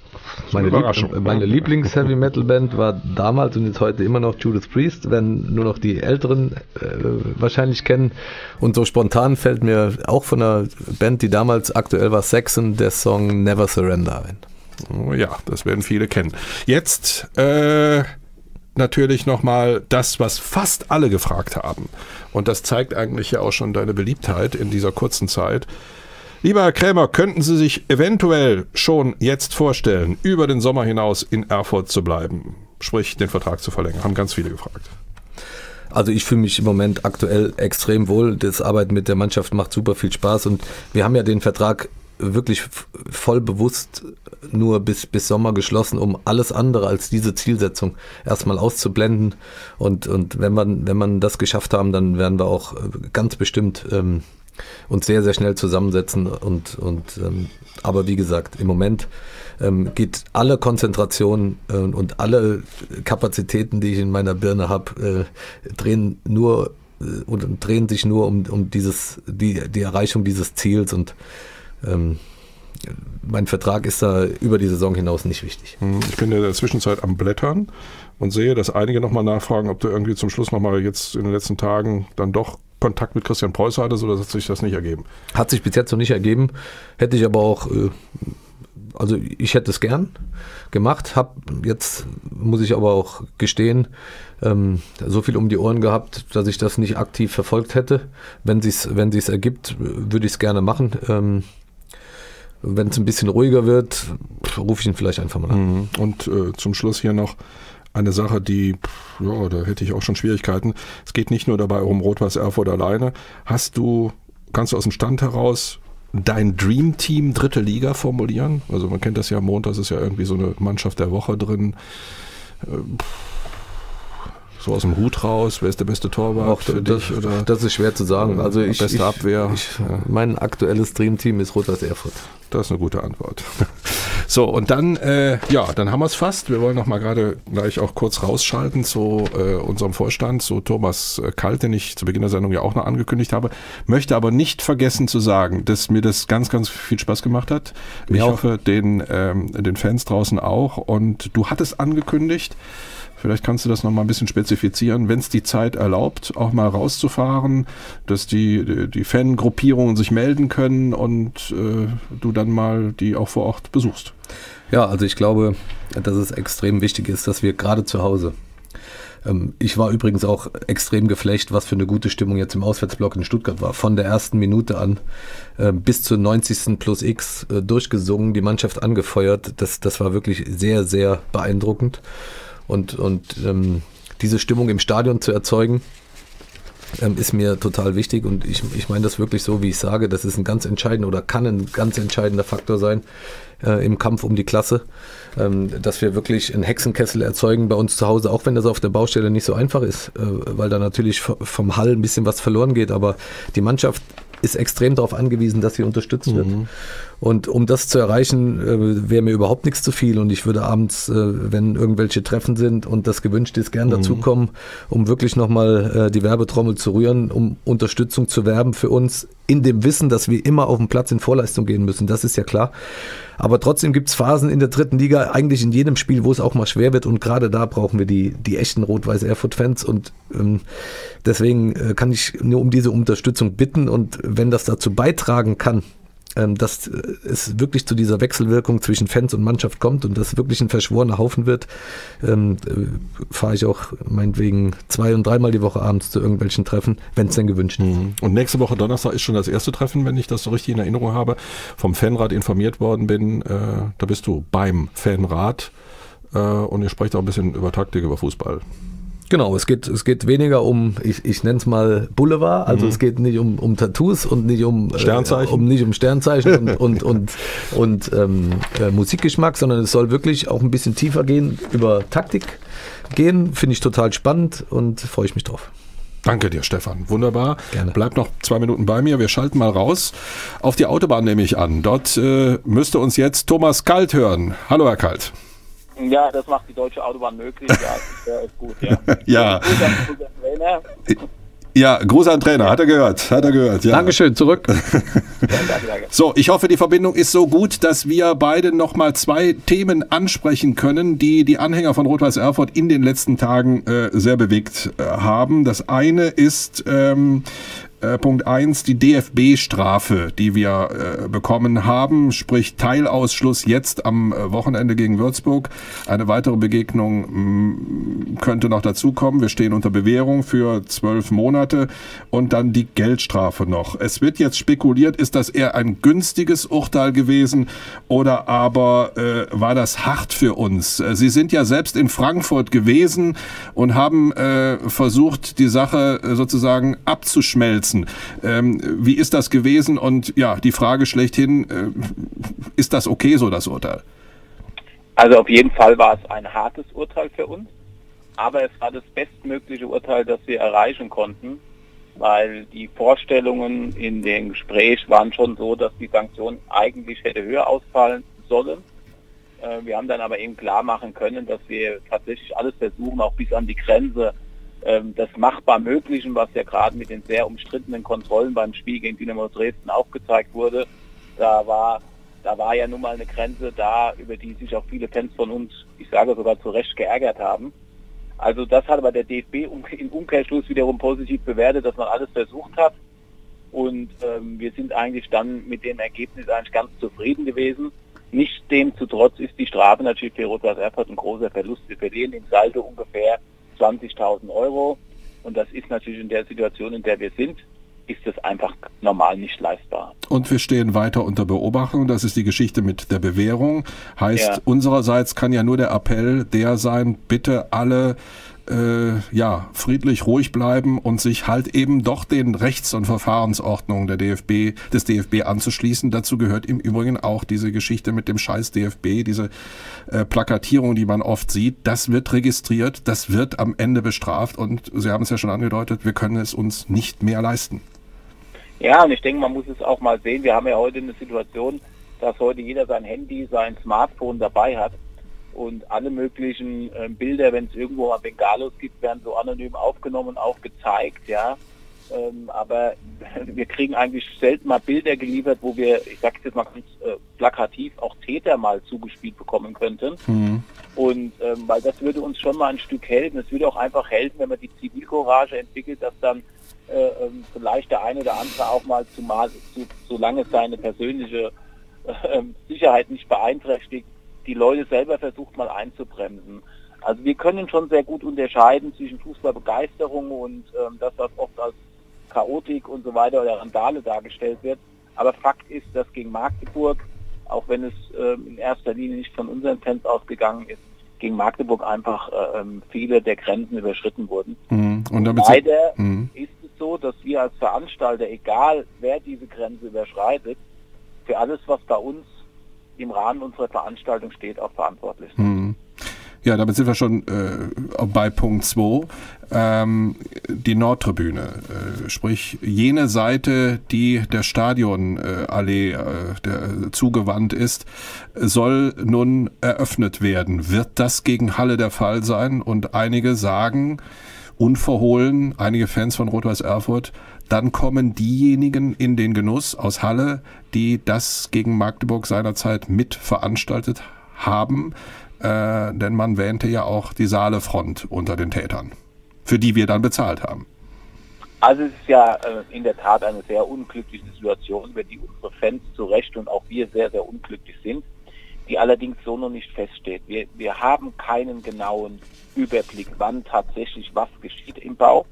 Meine Lieblings-Heavy-Metal-Band war damals und jetzt heute immer noch Judas Priest, werden nur noch die Älteren wahrscheinlich kennen. Und so spontan fällt mir auch von einer Band, die damals aktuell war, Saxon, der Song Never Surrender ein. Oh ja, das werden viele kennen. Jetzt natürlich nochmal das, was fast alle gefragt haben. Und das zeigt eigentlich ja auch schon deine Beliebtheit in dieser kurzen Zeit. Lieber Herr Krämer, könnten Sie sich eventuell schon jetzt vorstellen, über den Sommer hinaus in Erfurt zu bleiben, sprich den Vertrag zu verlängern? Haben ganz viele gefragt. Also ich fühle mich im Moment aktuell extrem wohl. Das Arbeiten mit der Mannschaft macht super viel Spaß und wir haben ja den Vertrag wirklich voll bewusst nur bis Sommer geschlossen, um alles andere als diese Zielsetzung erstmal auszublenden. Und wenn man das geschafft haben, dann werden wir auch ganz bestimmt uns sehr, sehr schnell zusammensetzen aber wie gesagt, im Moment geht alle Konzentration und alle Kapazitäten, die ich in meiner Birne habe, drehen sich nur um die Erreichung dieses Ziels und mein Vertrag ist da über die Saison hinaus nicht wichtig. Ich bin in der Zwischenzeit am Blättern und sehe, dass einige nochmal nachfragen, ob du irgendwie zum Schluss nochmal jetzt in den letzten Tagen dann doch Kontakt mit Christian Preuß hattest, oder hat sich das nicht ergeben? Hat sich bis jetzt noch nicht ergeben, hätte ich aber auch, also ich hätte es gern gemacht, jetzt muss ich aber auch gestehen, so viel um die Ohren gehabt, dass ich das nicht aktiv verfolgt hätte. Wenn sich's ergibt, würde ich es gerne machen. Wenn es ein bisschen ruhiger wird, rufe ich ihn vielleicht einfach mal an. Und zum Schluss hier noch eine Sache, die, ja, da hätte ich auch schon Schwierigkeiten. Es geht nicht nur dabei um Rot-Weiß Erfurt alleine. Kannst du aus dem Stand heraus dein Dream Team 3. Liga formulieren? Also man kennt das ja, montags ist ja irgendwie so eine Mannschaft der Woche drin. So aus dem Hut raus, wer ist der beste Torwart für dich? Oder das ist schwer zu sagen. Also beste Abwehr. Mein aktuelles Dreamteam ist Rot-Weiß Erfurt. Das ist eine gute Antwort. So, und dann, dann haben wir es fast. Wir wollen noch mal gerade gleich auch kurz rausschalten zu unserem Vorstand, zu Thomas Kalt, den ich zu Beginn der Sendung ja auch noch angekündigt habe. Möchte aber nicht vergessen zu sagen, dass mir das ganz, ganz viel Spaß gemacht hat. Ich hoffe, den Fans draußen auch. Und du hattest angekündigt, vielleicht kannst du das noch mal ein bisschen spezifizieren, wenn es die Zeit erlaubt, auch mal rauszufahren, dass die Fangruppierungen sich melden können und du dann mal die auch vor Ort besuchst. Ja, also ich glaube, dass es extrem wichtig ist, dass wir gerade zu Hause, ich war übrigens auch extrem geflecht, was für eine gute Stimmung jetzt im Auswärtsblock in Stuttgart war. Von der ersten Minute an bis zur 90. plus X durchgesungen, die Mannschaft angefeuert. Das war wirklich sehr, sehr beeindruckend. Und diese Stimmung im Stadion zu erzeugen, ist mir total wichtig und ich meine das wirklich so, wie ich sage, das ist ein ganz entscheidender oder kann ein ganz entscheidender Faktor sein im Kampf um die Klasse, dass wir wirklich einen Hexenkessel erzeugen bei uns zu Hause, auch wenn das auf der Baustelle nicht so einfach ist, weil da natürlich vom Hall ein bisschen was verloren geht, aber die Mannschaft ist extrem darauf angewiesen, dass sie unterstützt wird. Und um das zu erreichen, wäre mir überhaupt nichts zu viel. Und ich würde abends, wenn irgendwelche Treffen sind und das gewünscht ist, gern dazukommen, um wirklich nochmal die Werbetrommel zu rühren, um Unterstützung zu werben für uns, in dem Wissen, dass wir immer auf den Platz in Vorleistung gehen müssen. Das ist ja klar. Aber trotzdem gibt es Phasen in der 3. Liga, eigentlich in jedem Spiel, wo es auch mal schwer wird. Und gerade da brauchen wir die echten Rot-Weiß-Erfurt-Fans. Und deswegen kann ich nur um diese Unterstützung bitten. Und wenn das dazu beitragen kann, dass es wirklich zu dieser Wechselwirkung zwischen Fans und Mannschaft kommt und das wirklich ein verschworener Haufen wird, fahre ich auch meinetwegen 2- und 3-mal die Woche abends zu irgendwelchen Treffen, wenn es denn gewünscht ist. Und nächste Woche Donnerstag ist schon das erste Treffen, wenn ich das so richtig in Erinnerung habe, vom Fanrat informiert worden bin. Da bist du beim Fanrat und ihr sprecht auch ein bisschen über Taktik, über Fußball. Genau, es geht weniger um, ich nenne es mal Boulevard, also es geht nicht um Tattoos und nicht um Sternzeichen, und Musikgeschmack, sondern es soll wirklich auch ein bisschen tiefer gehen, über Taktik gehen, finde ich total spannend und freue ich mich drauf. Danke dir, Stefan. Wunderbar. Gerne. Bleib noch 2 Minuten bei mir. Wir schalten mal raus. Auf die Autobahn nehme ich an. Dort müsste uns jetzt Thomas Kalt hören. Hallo, Herr Kalt. Ja, das macht die deutsche Autobahn möglich. Ja, das ist gut, ja. Ja. Ja, Gruß an den Trainer, hat er gehört. Ja. Dankeschön, zurück. Ja, danke. So, ich hoffe, die Verbindung ist so gut, dass wir beide nochmal 2 Themen ansprechen können, die die Anhänger von Rot-Weiß Erfurt in den letzten Tagen sehr bewegt haben. Das eine ist Punkt 1, die DFB-Strafe, die wir bekommen haben, sprich Teilausschluss jetzt am Wochenende gegen Würzburg. Eine weitere Begegnung könnte noch dazukommen. Wir stehen unter Bewährung für 12 Monate und dann die Geldstrafe noch. Es wird jetzt spekuliert, ist das eher ein günstiges Urteil gewesen oder aber war das hart für uns? Sie sind ja selbst in Frankfurt gewesen und haben versucht, die Sache sozusagen abzuschmelzen. Wie ist das gewesen? Und ja, die Frage schlechthin, ist das okay so, das Urteil? Also auf jeden Fall war es ein hartes Urteil für uns, aber es war das bestmögliche Urteil, das wir erreichen konnten. weil die Vorstellungen in dem Gespräch waren schon so, dass die Sanktion eigentlich hätte höher ausfallen sollen. Wir haben dann aber eben klar machen können, dass wir tatsächlich alles versuchen, auch bis an die Grenze das machbar Möglichen, was ja gerade mit den sehr umstrittenen Kontrollen beim Spiel gegen Dynamo Dresden aufgezeigt wurde. Da war ja nun mal eine Grenze da, über die sich auch viele Fans von uns, ich sage sogar zu Recht, geärgert haben. Also das hat aber der DFB im Umkehrschluss wiederum positiv bewertet, dass man alles versucht hat. Und wir sind eigentlich dann mit dem Ergebnis eigentlich ganz zufrieden gewesen. Nichtsdestotrotz ist die Strafe natürlich für Rot-Weiß Erfurt ein großer Verlust. Wir verlieren im Saldo ungefähr 20.000 Euro. Und das ist natürlich in der Situation, in der wir sind, ist das einfach normal nicht leistbar. Und wir stehen weiter unter Beobachtung. Das ist die Geschichte mit der Bewährung. Heißt, unsererseits kann ja nur der Appell der sein, bitte alle friedlich ruhig bleiben und sich halt eben doch den Rechts- und Verfahrensordnungen des DFB anzuschließen. Dazu gehört im Übrigen auch diese Geschichte mit dem Scheiß DFB, diese Plakatierung, die man oft sieht. Das wird registriert, das wird am Ende bestraft und Sie haben es ja schon angedeutet, wir können es uns nicht mehr leisten. Ja, und ich denke, man muss es auch mal sehen. Wir haben ja heute eine Situation, dass heute jeder sein Handy, sein Smartphone dabei hat. Und alle möglichen Bilder, wenn es irgendwo mal Bengalos gibt, werden so anonym aufgenommen, auch gezeigt, ja. Aber wir kriegen eigentlich selten mal Bilder geliefert, wo wir, ich sage jetzt mal ganz plakativ, auch Täter mal zugespielt bekommen könnten. Mhm. Und weil das würde uns schon mal ein Stück helfen. Es würde auch einfach helfen, wenn man die Zivilcourage entwickelt, dass dann vielleicht der eine oder andere auch mal, solange seine persönliche Sicherheit nicht beeinträchtigt, die Leute selber versucht mal einzubremsen. Also wir können schon sehr gut unterscheiden zwischen Fußballbegeisterung und das, was oft als Chaotik und so weiter oder Randale dargestellt wird. Aber Fakt ist, dass gegen Magdeburg, auch wenn es in erster Linie nicht von unseren Fans ausgegangen ist, gegen Magdeburg einfach viele der Grenzen überschritten wurden. Mhm. Und leider ist es so, dass wir als Veranstalter, egal wer diese Grenze überschreitet, für alles, was bei uns im Rahmen unserer Veranstaltung steht, auch verantwortlich sind. Mhm. Ja, damit sind wir schon bei Punkt 2. Die Nordtribüne, sprich jene Seite, die der Stadionallee zugewandt ist, soll nun eröffnet werden. Wird das gegen Halle der Fall sein? Und einige sagen, unverhohlen, einige Fans von Rot-Weiß Erfurt, dann kommen diejenigen in den Genuss aus Halle, die das gegen Magdeburg seinerzeit mit veranstaltet haben. Denn man wähnte ja auch die Saalefront unter den Tätern, für die wir dann bezahlt haben. Also es ist ja in der Tat eine sehr unglückliche Situation, über die unsere Fans zu Recht und auch wir sehr, sehr unglücklich sind, die allerdings so noch nicht feststeht. Wir haben keinen genauen Überblick, wann tatsächlich was geschieht im Bau.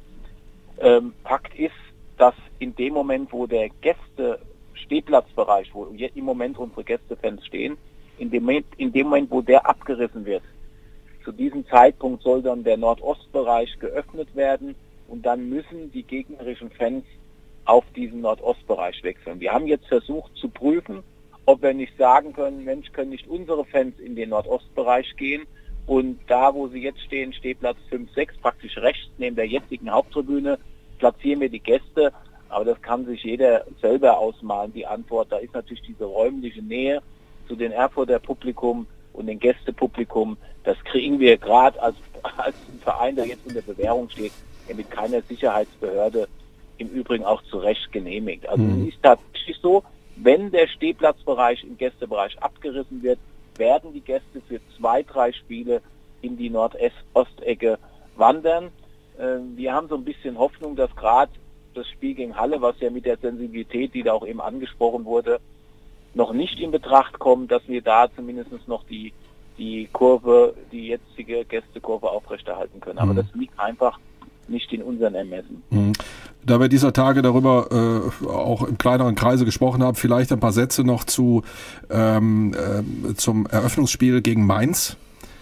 Fakt ist, dass in dem Moment, wo der Gäste-Stehplatzbereich, wo im Moment unsere Gästefans stehen, in dem Moment, wo der abgerissen wird, zu diesem Zeitpunkt soll dann der Nordostbereich geöffnet werden und dann müssen die gegnerischen Fans auf diesen Nordostbereich wechseln. Wir haben jetzt versucht zu prüfen, ob wir nicht sagen können, Mensch, können nicht unsere Fans in den Nordostbereich gehen und da, wo sie jetzt stehen, Stehplatz 5, 6, praktisch rechts neben der jetzigen Haupttribüne, platzieren wir die Gäste, aber das kann sich jeder selber ausmalen, die Antwort. Da ist natürlich diese räumliche Nähe zu den Erfurter Publikum und den Gästepublikum, das kriegen wir gerade als Verein, der jetzt unter Bewährung steht, der mit keiner Sicherheitsbehörde im Übrigen auch zu Recht genehmigt. Also es ist tatsächlich so, wenn der Stehplatzbereich im Gästebereich abgerissen wird, werden die Gäste für 2, 3 Spiele in die Nordostecke wandern. Wir haben so ein bisschen Hoffnung, dass gerade das Spiel gegen Halle, was ja mit der Sensibilität, die da auch eben angesprochen wurde, noch nicht in Betracht kommt, dass wir da zumindest noch die Kurve, die jetzige Gästekurve aufrechterhalten können. Aber das liegt einfach nicht in unseren Ermessen. Da wir dieser Tage darüber auch im kleineren Kreise gesprochen haben, vielleicht ein paar Sätze noch zum Eröffnungsspiel gegen Mainz.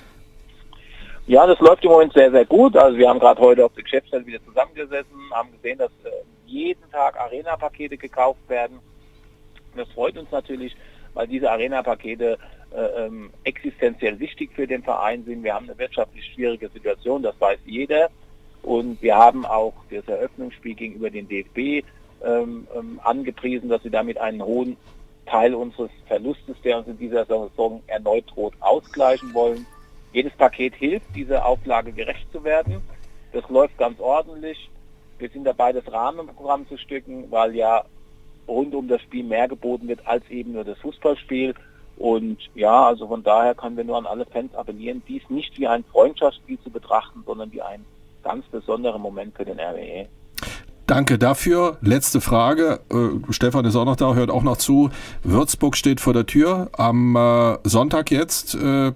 Ja, das läuft im Moment sehr, sehr gut. Also wir haben gerade heute auf der Geschäftsstelle wieder zusammengesessen, haben gesehen, dass jeden Tag Arena-Pakete gekauft werden. Das freut uns natürlich, weil diese Arena-Pakete existenziell wichtig für den Verein sind. Wir haben eine wirtschaftlich schwierige Situation, das weiß jeder. Und wir haben auch das Eröffnungsspiel gegenüber den DFB angepriesen, dass wir damit einen hohen Teil unseres Verlustes, der uns in dieser Saison erneut droht, ausgleichen wollen. Jedes Paket hilft, dieser Auflage gerecht zu werden. Das läuft ganz ordentlich. Wir sind dabei, das Rahmenprogramm zu stücken, weil ja rund um das Spiel mehr geboten wird als eben nur das Fußballspiel. Und ja, also von daher können wir nur an alle Fans appellieren, dies nicht wie ein Freundschaftsspiel zu betrachten, sondern wie ein ganz besonderer Moment für den RWE. Danke dafür. Letzte Frage. Stefan ist auch noch da, hört auch noch zu. Würzburg steht vor der Tür am Sonntag jetzt.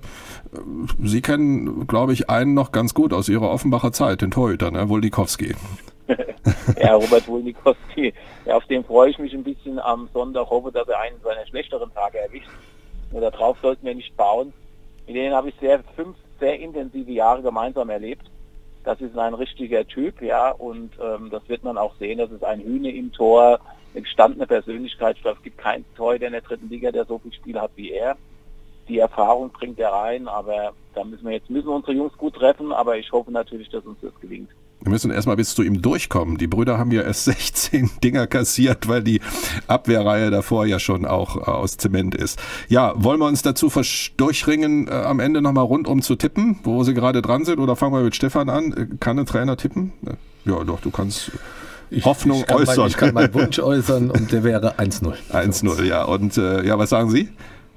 Sie kennen, glaube ich, einen noch ganz gut aus Ihrer Offenbacher Zeit, den Torhüter, ne? Woldikowski. Ja, Robert Woldikowski. Ja, auf den freue ich mich ein bisschen am Sonntag. Hoffe, dass er einen seiner schlechteren Tage erwischt. Nur darauf sollten wir nicht bauen. Mit denen habe ich 5 sehr intensive Jahre gemeinsam erlebt. Das ist ein richtiger Typ, ja, und das wird man auch sehen. Das ist ein Hühne im Tor, eine gestandene Persönlichkeit. Ich glaube, es gibt keinen Torhüter in der 3. Liga, der so viel Spiel hat wie er. Die Erfahrung bringt er rein, aber da müssen wir unsere Jungs gut treffen, aber ich hoffe natürlich, dass uns das gelingt. Wir müssen erstmal bis zu ihm durchkommen. Die Brüder haben ja erst 16 Dinger kassiert, weil die Abwehrreihe davor ja schon auch aus Zement ist. Ja, wollen wir uns dazu durchringen, am Ende nochmal rundum zu tippen, wo Sie gerade dran sind? Oder fangen wir mit Stefan an? Kann ein Trainer tippen? Ja, doch, du kannst Hoffnung äußern. Ich kann meinen Wunsch äußern und der wäre 1-0. 1-0, ja. Und ja, was sagen Sie?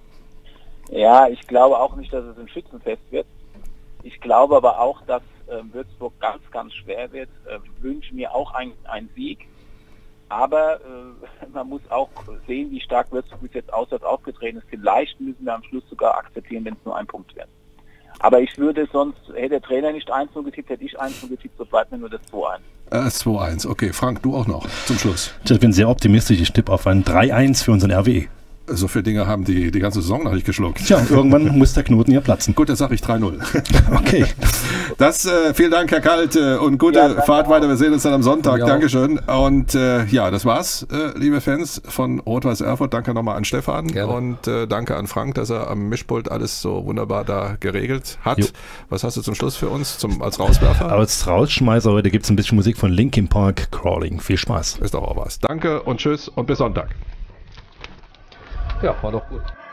Ja, ich glaube auch nicht, dass es ein Schützenfest wird. Ich glaube aber auch, dass Würzburg ganz, ganz schwer wird. Ich wünsche mir auch einen Sieg. Aber man muss auch sehen, wie stark Würzburg bis jetzt auswärts aufgetreten ist. Vielleicht müssen wir am Schluss sogar akzeptieren, wenn es nur ein Punkt wird. Aber ich würde sonst, hätte der Trainer nicht 1-0 getippt, hätte ich 1-0 getippt, so bleibt mir nur das 2-1. 2-1, okay. Frank, du auch noch zum Schluss. Ich bin sehr optimistisch. Ich tippe auf ein 3-1 für unseren RWE. So viele Dinge haben die ganze Saison noch nicht geschluckt. Tja, irgendwann muss der Knoten hier platzen. Gut, das sage ich 3-0. Okay. Vielen Dank, Herr Kalt, und gute Fahrt weiter. Wir sehen uns dann am Sonntag. Dankeschön. Und ja, das war's, liebe Fans von Rot-Weiß Erfurt. Danke nochmal an Stefan. Gerne. Und danke an Frank, dass er am Mischpult alles so wunderbar da geregelt hat. Jo. Was hast du zum Schluss für uns als Rauswerfer? Als Rausschmeißer heute gibt es ein bisschen Musik von Linkin Park, Crawling. Viel Spaß. Ist doch auch was. Danke und tschüss und bis Sonntag. Ja, war doch gut.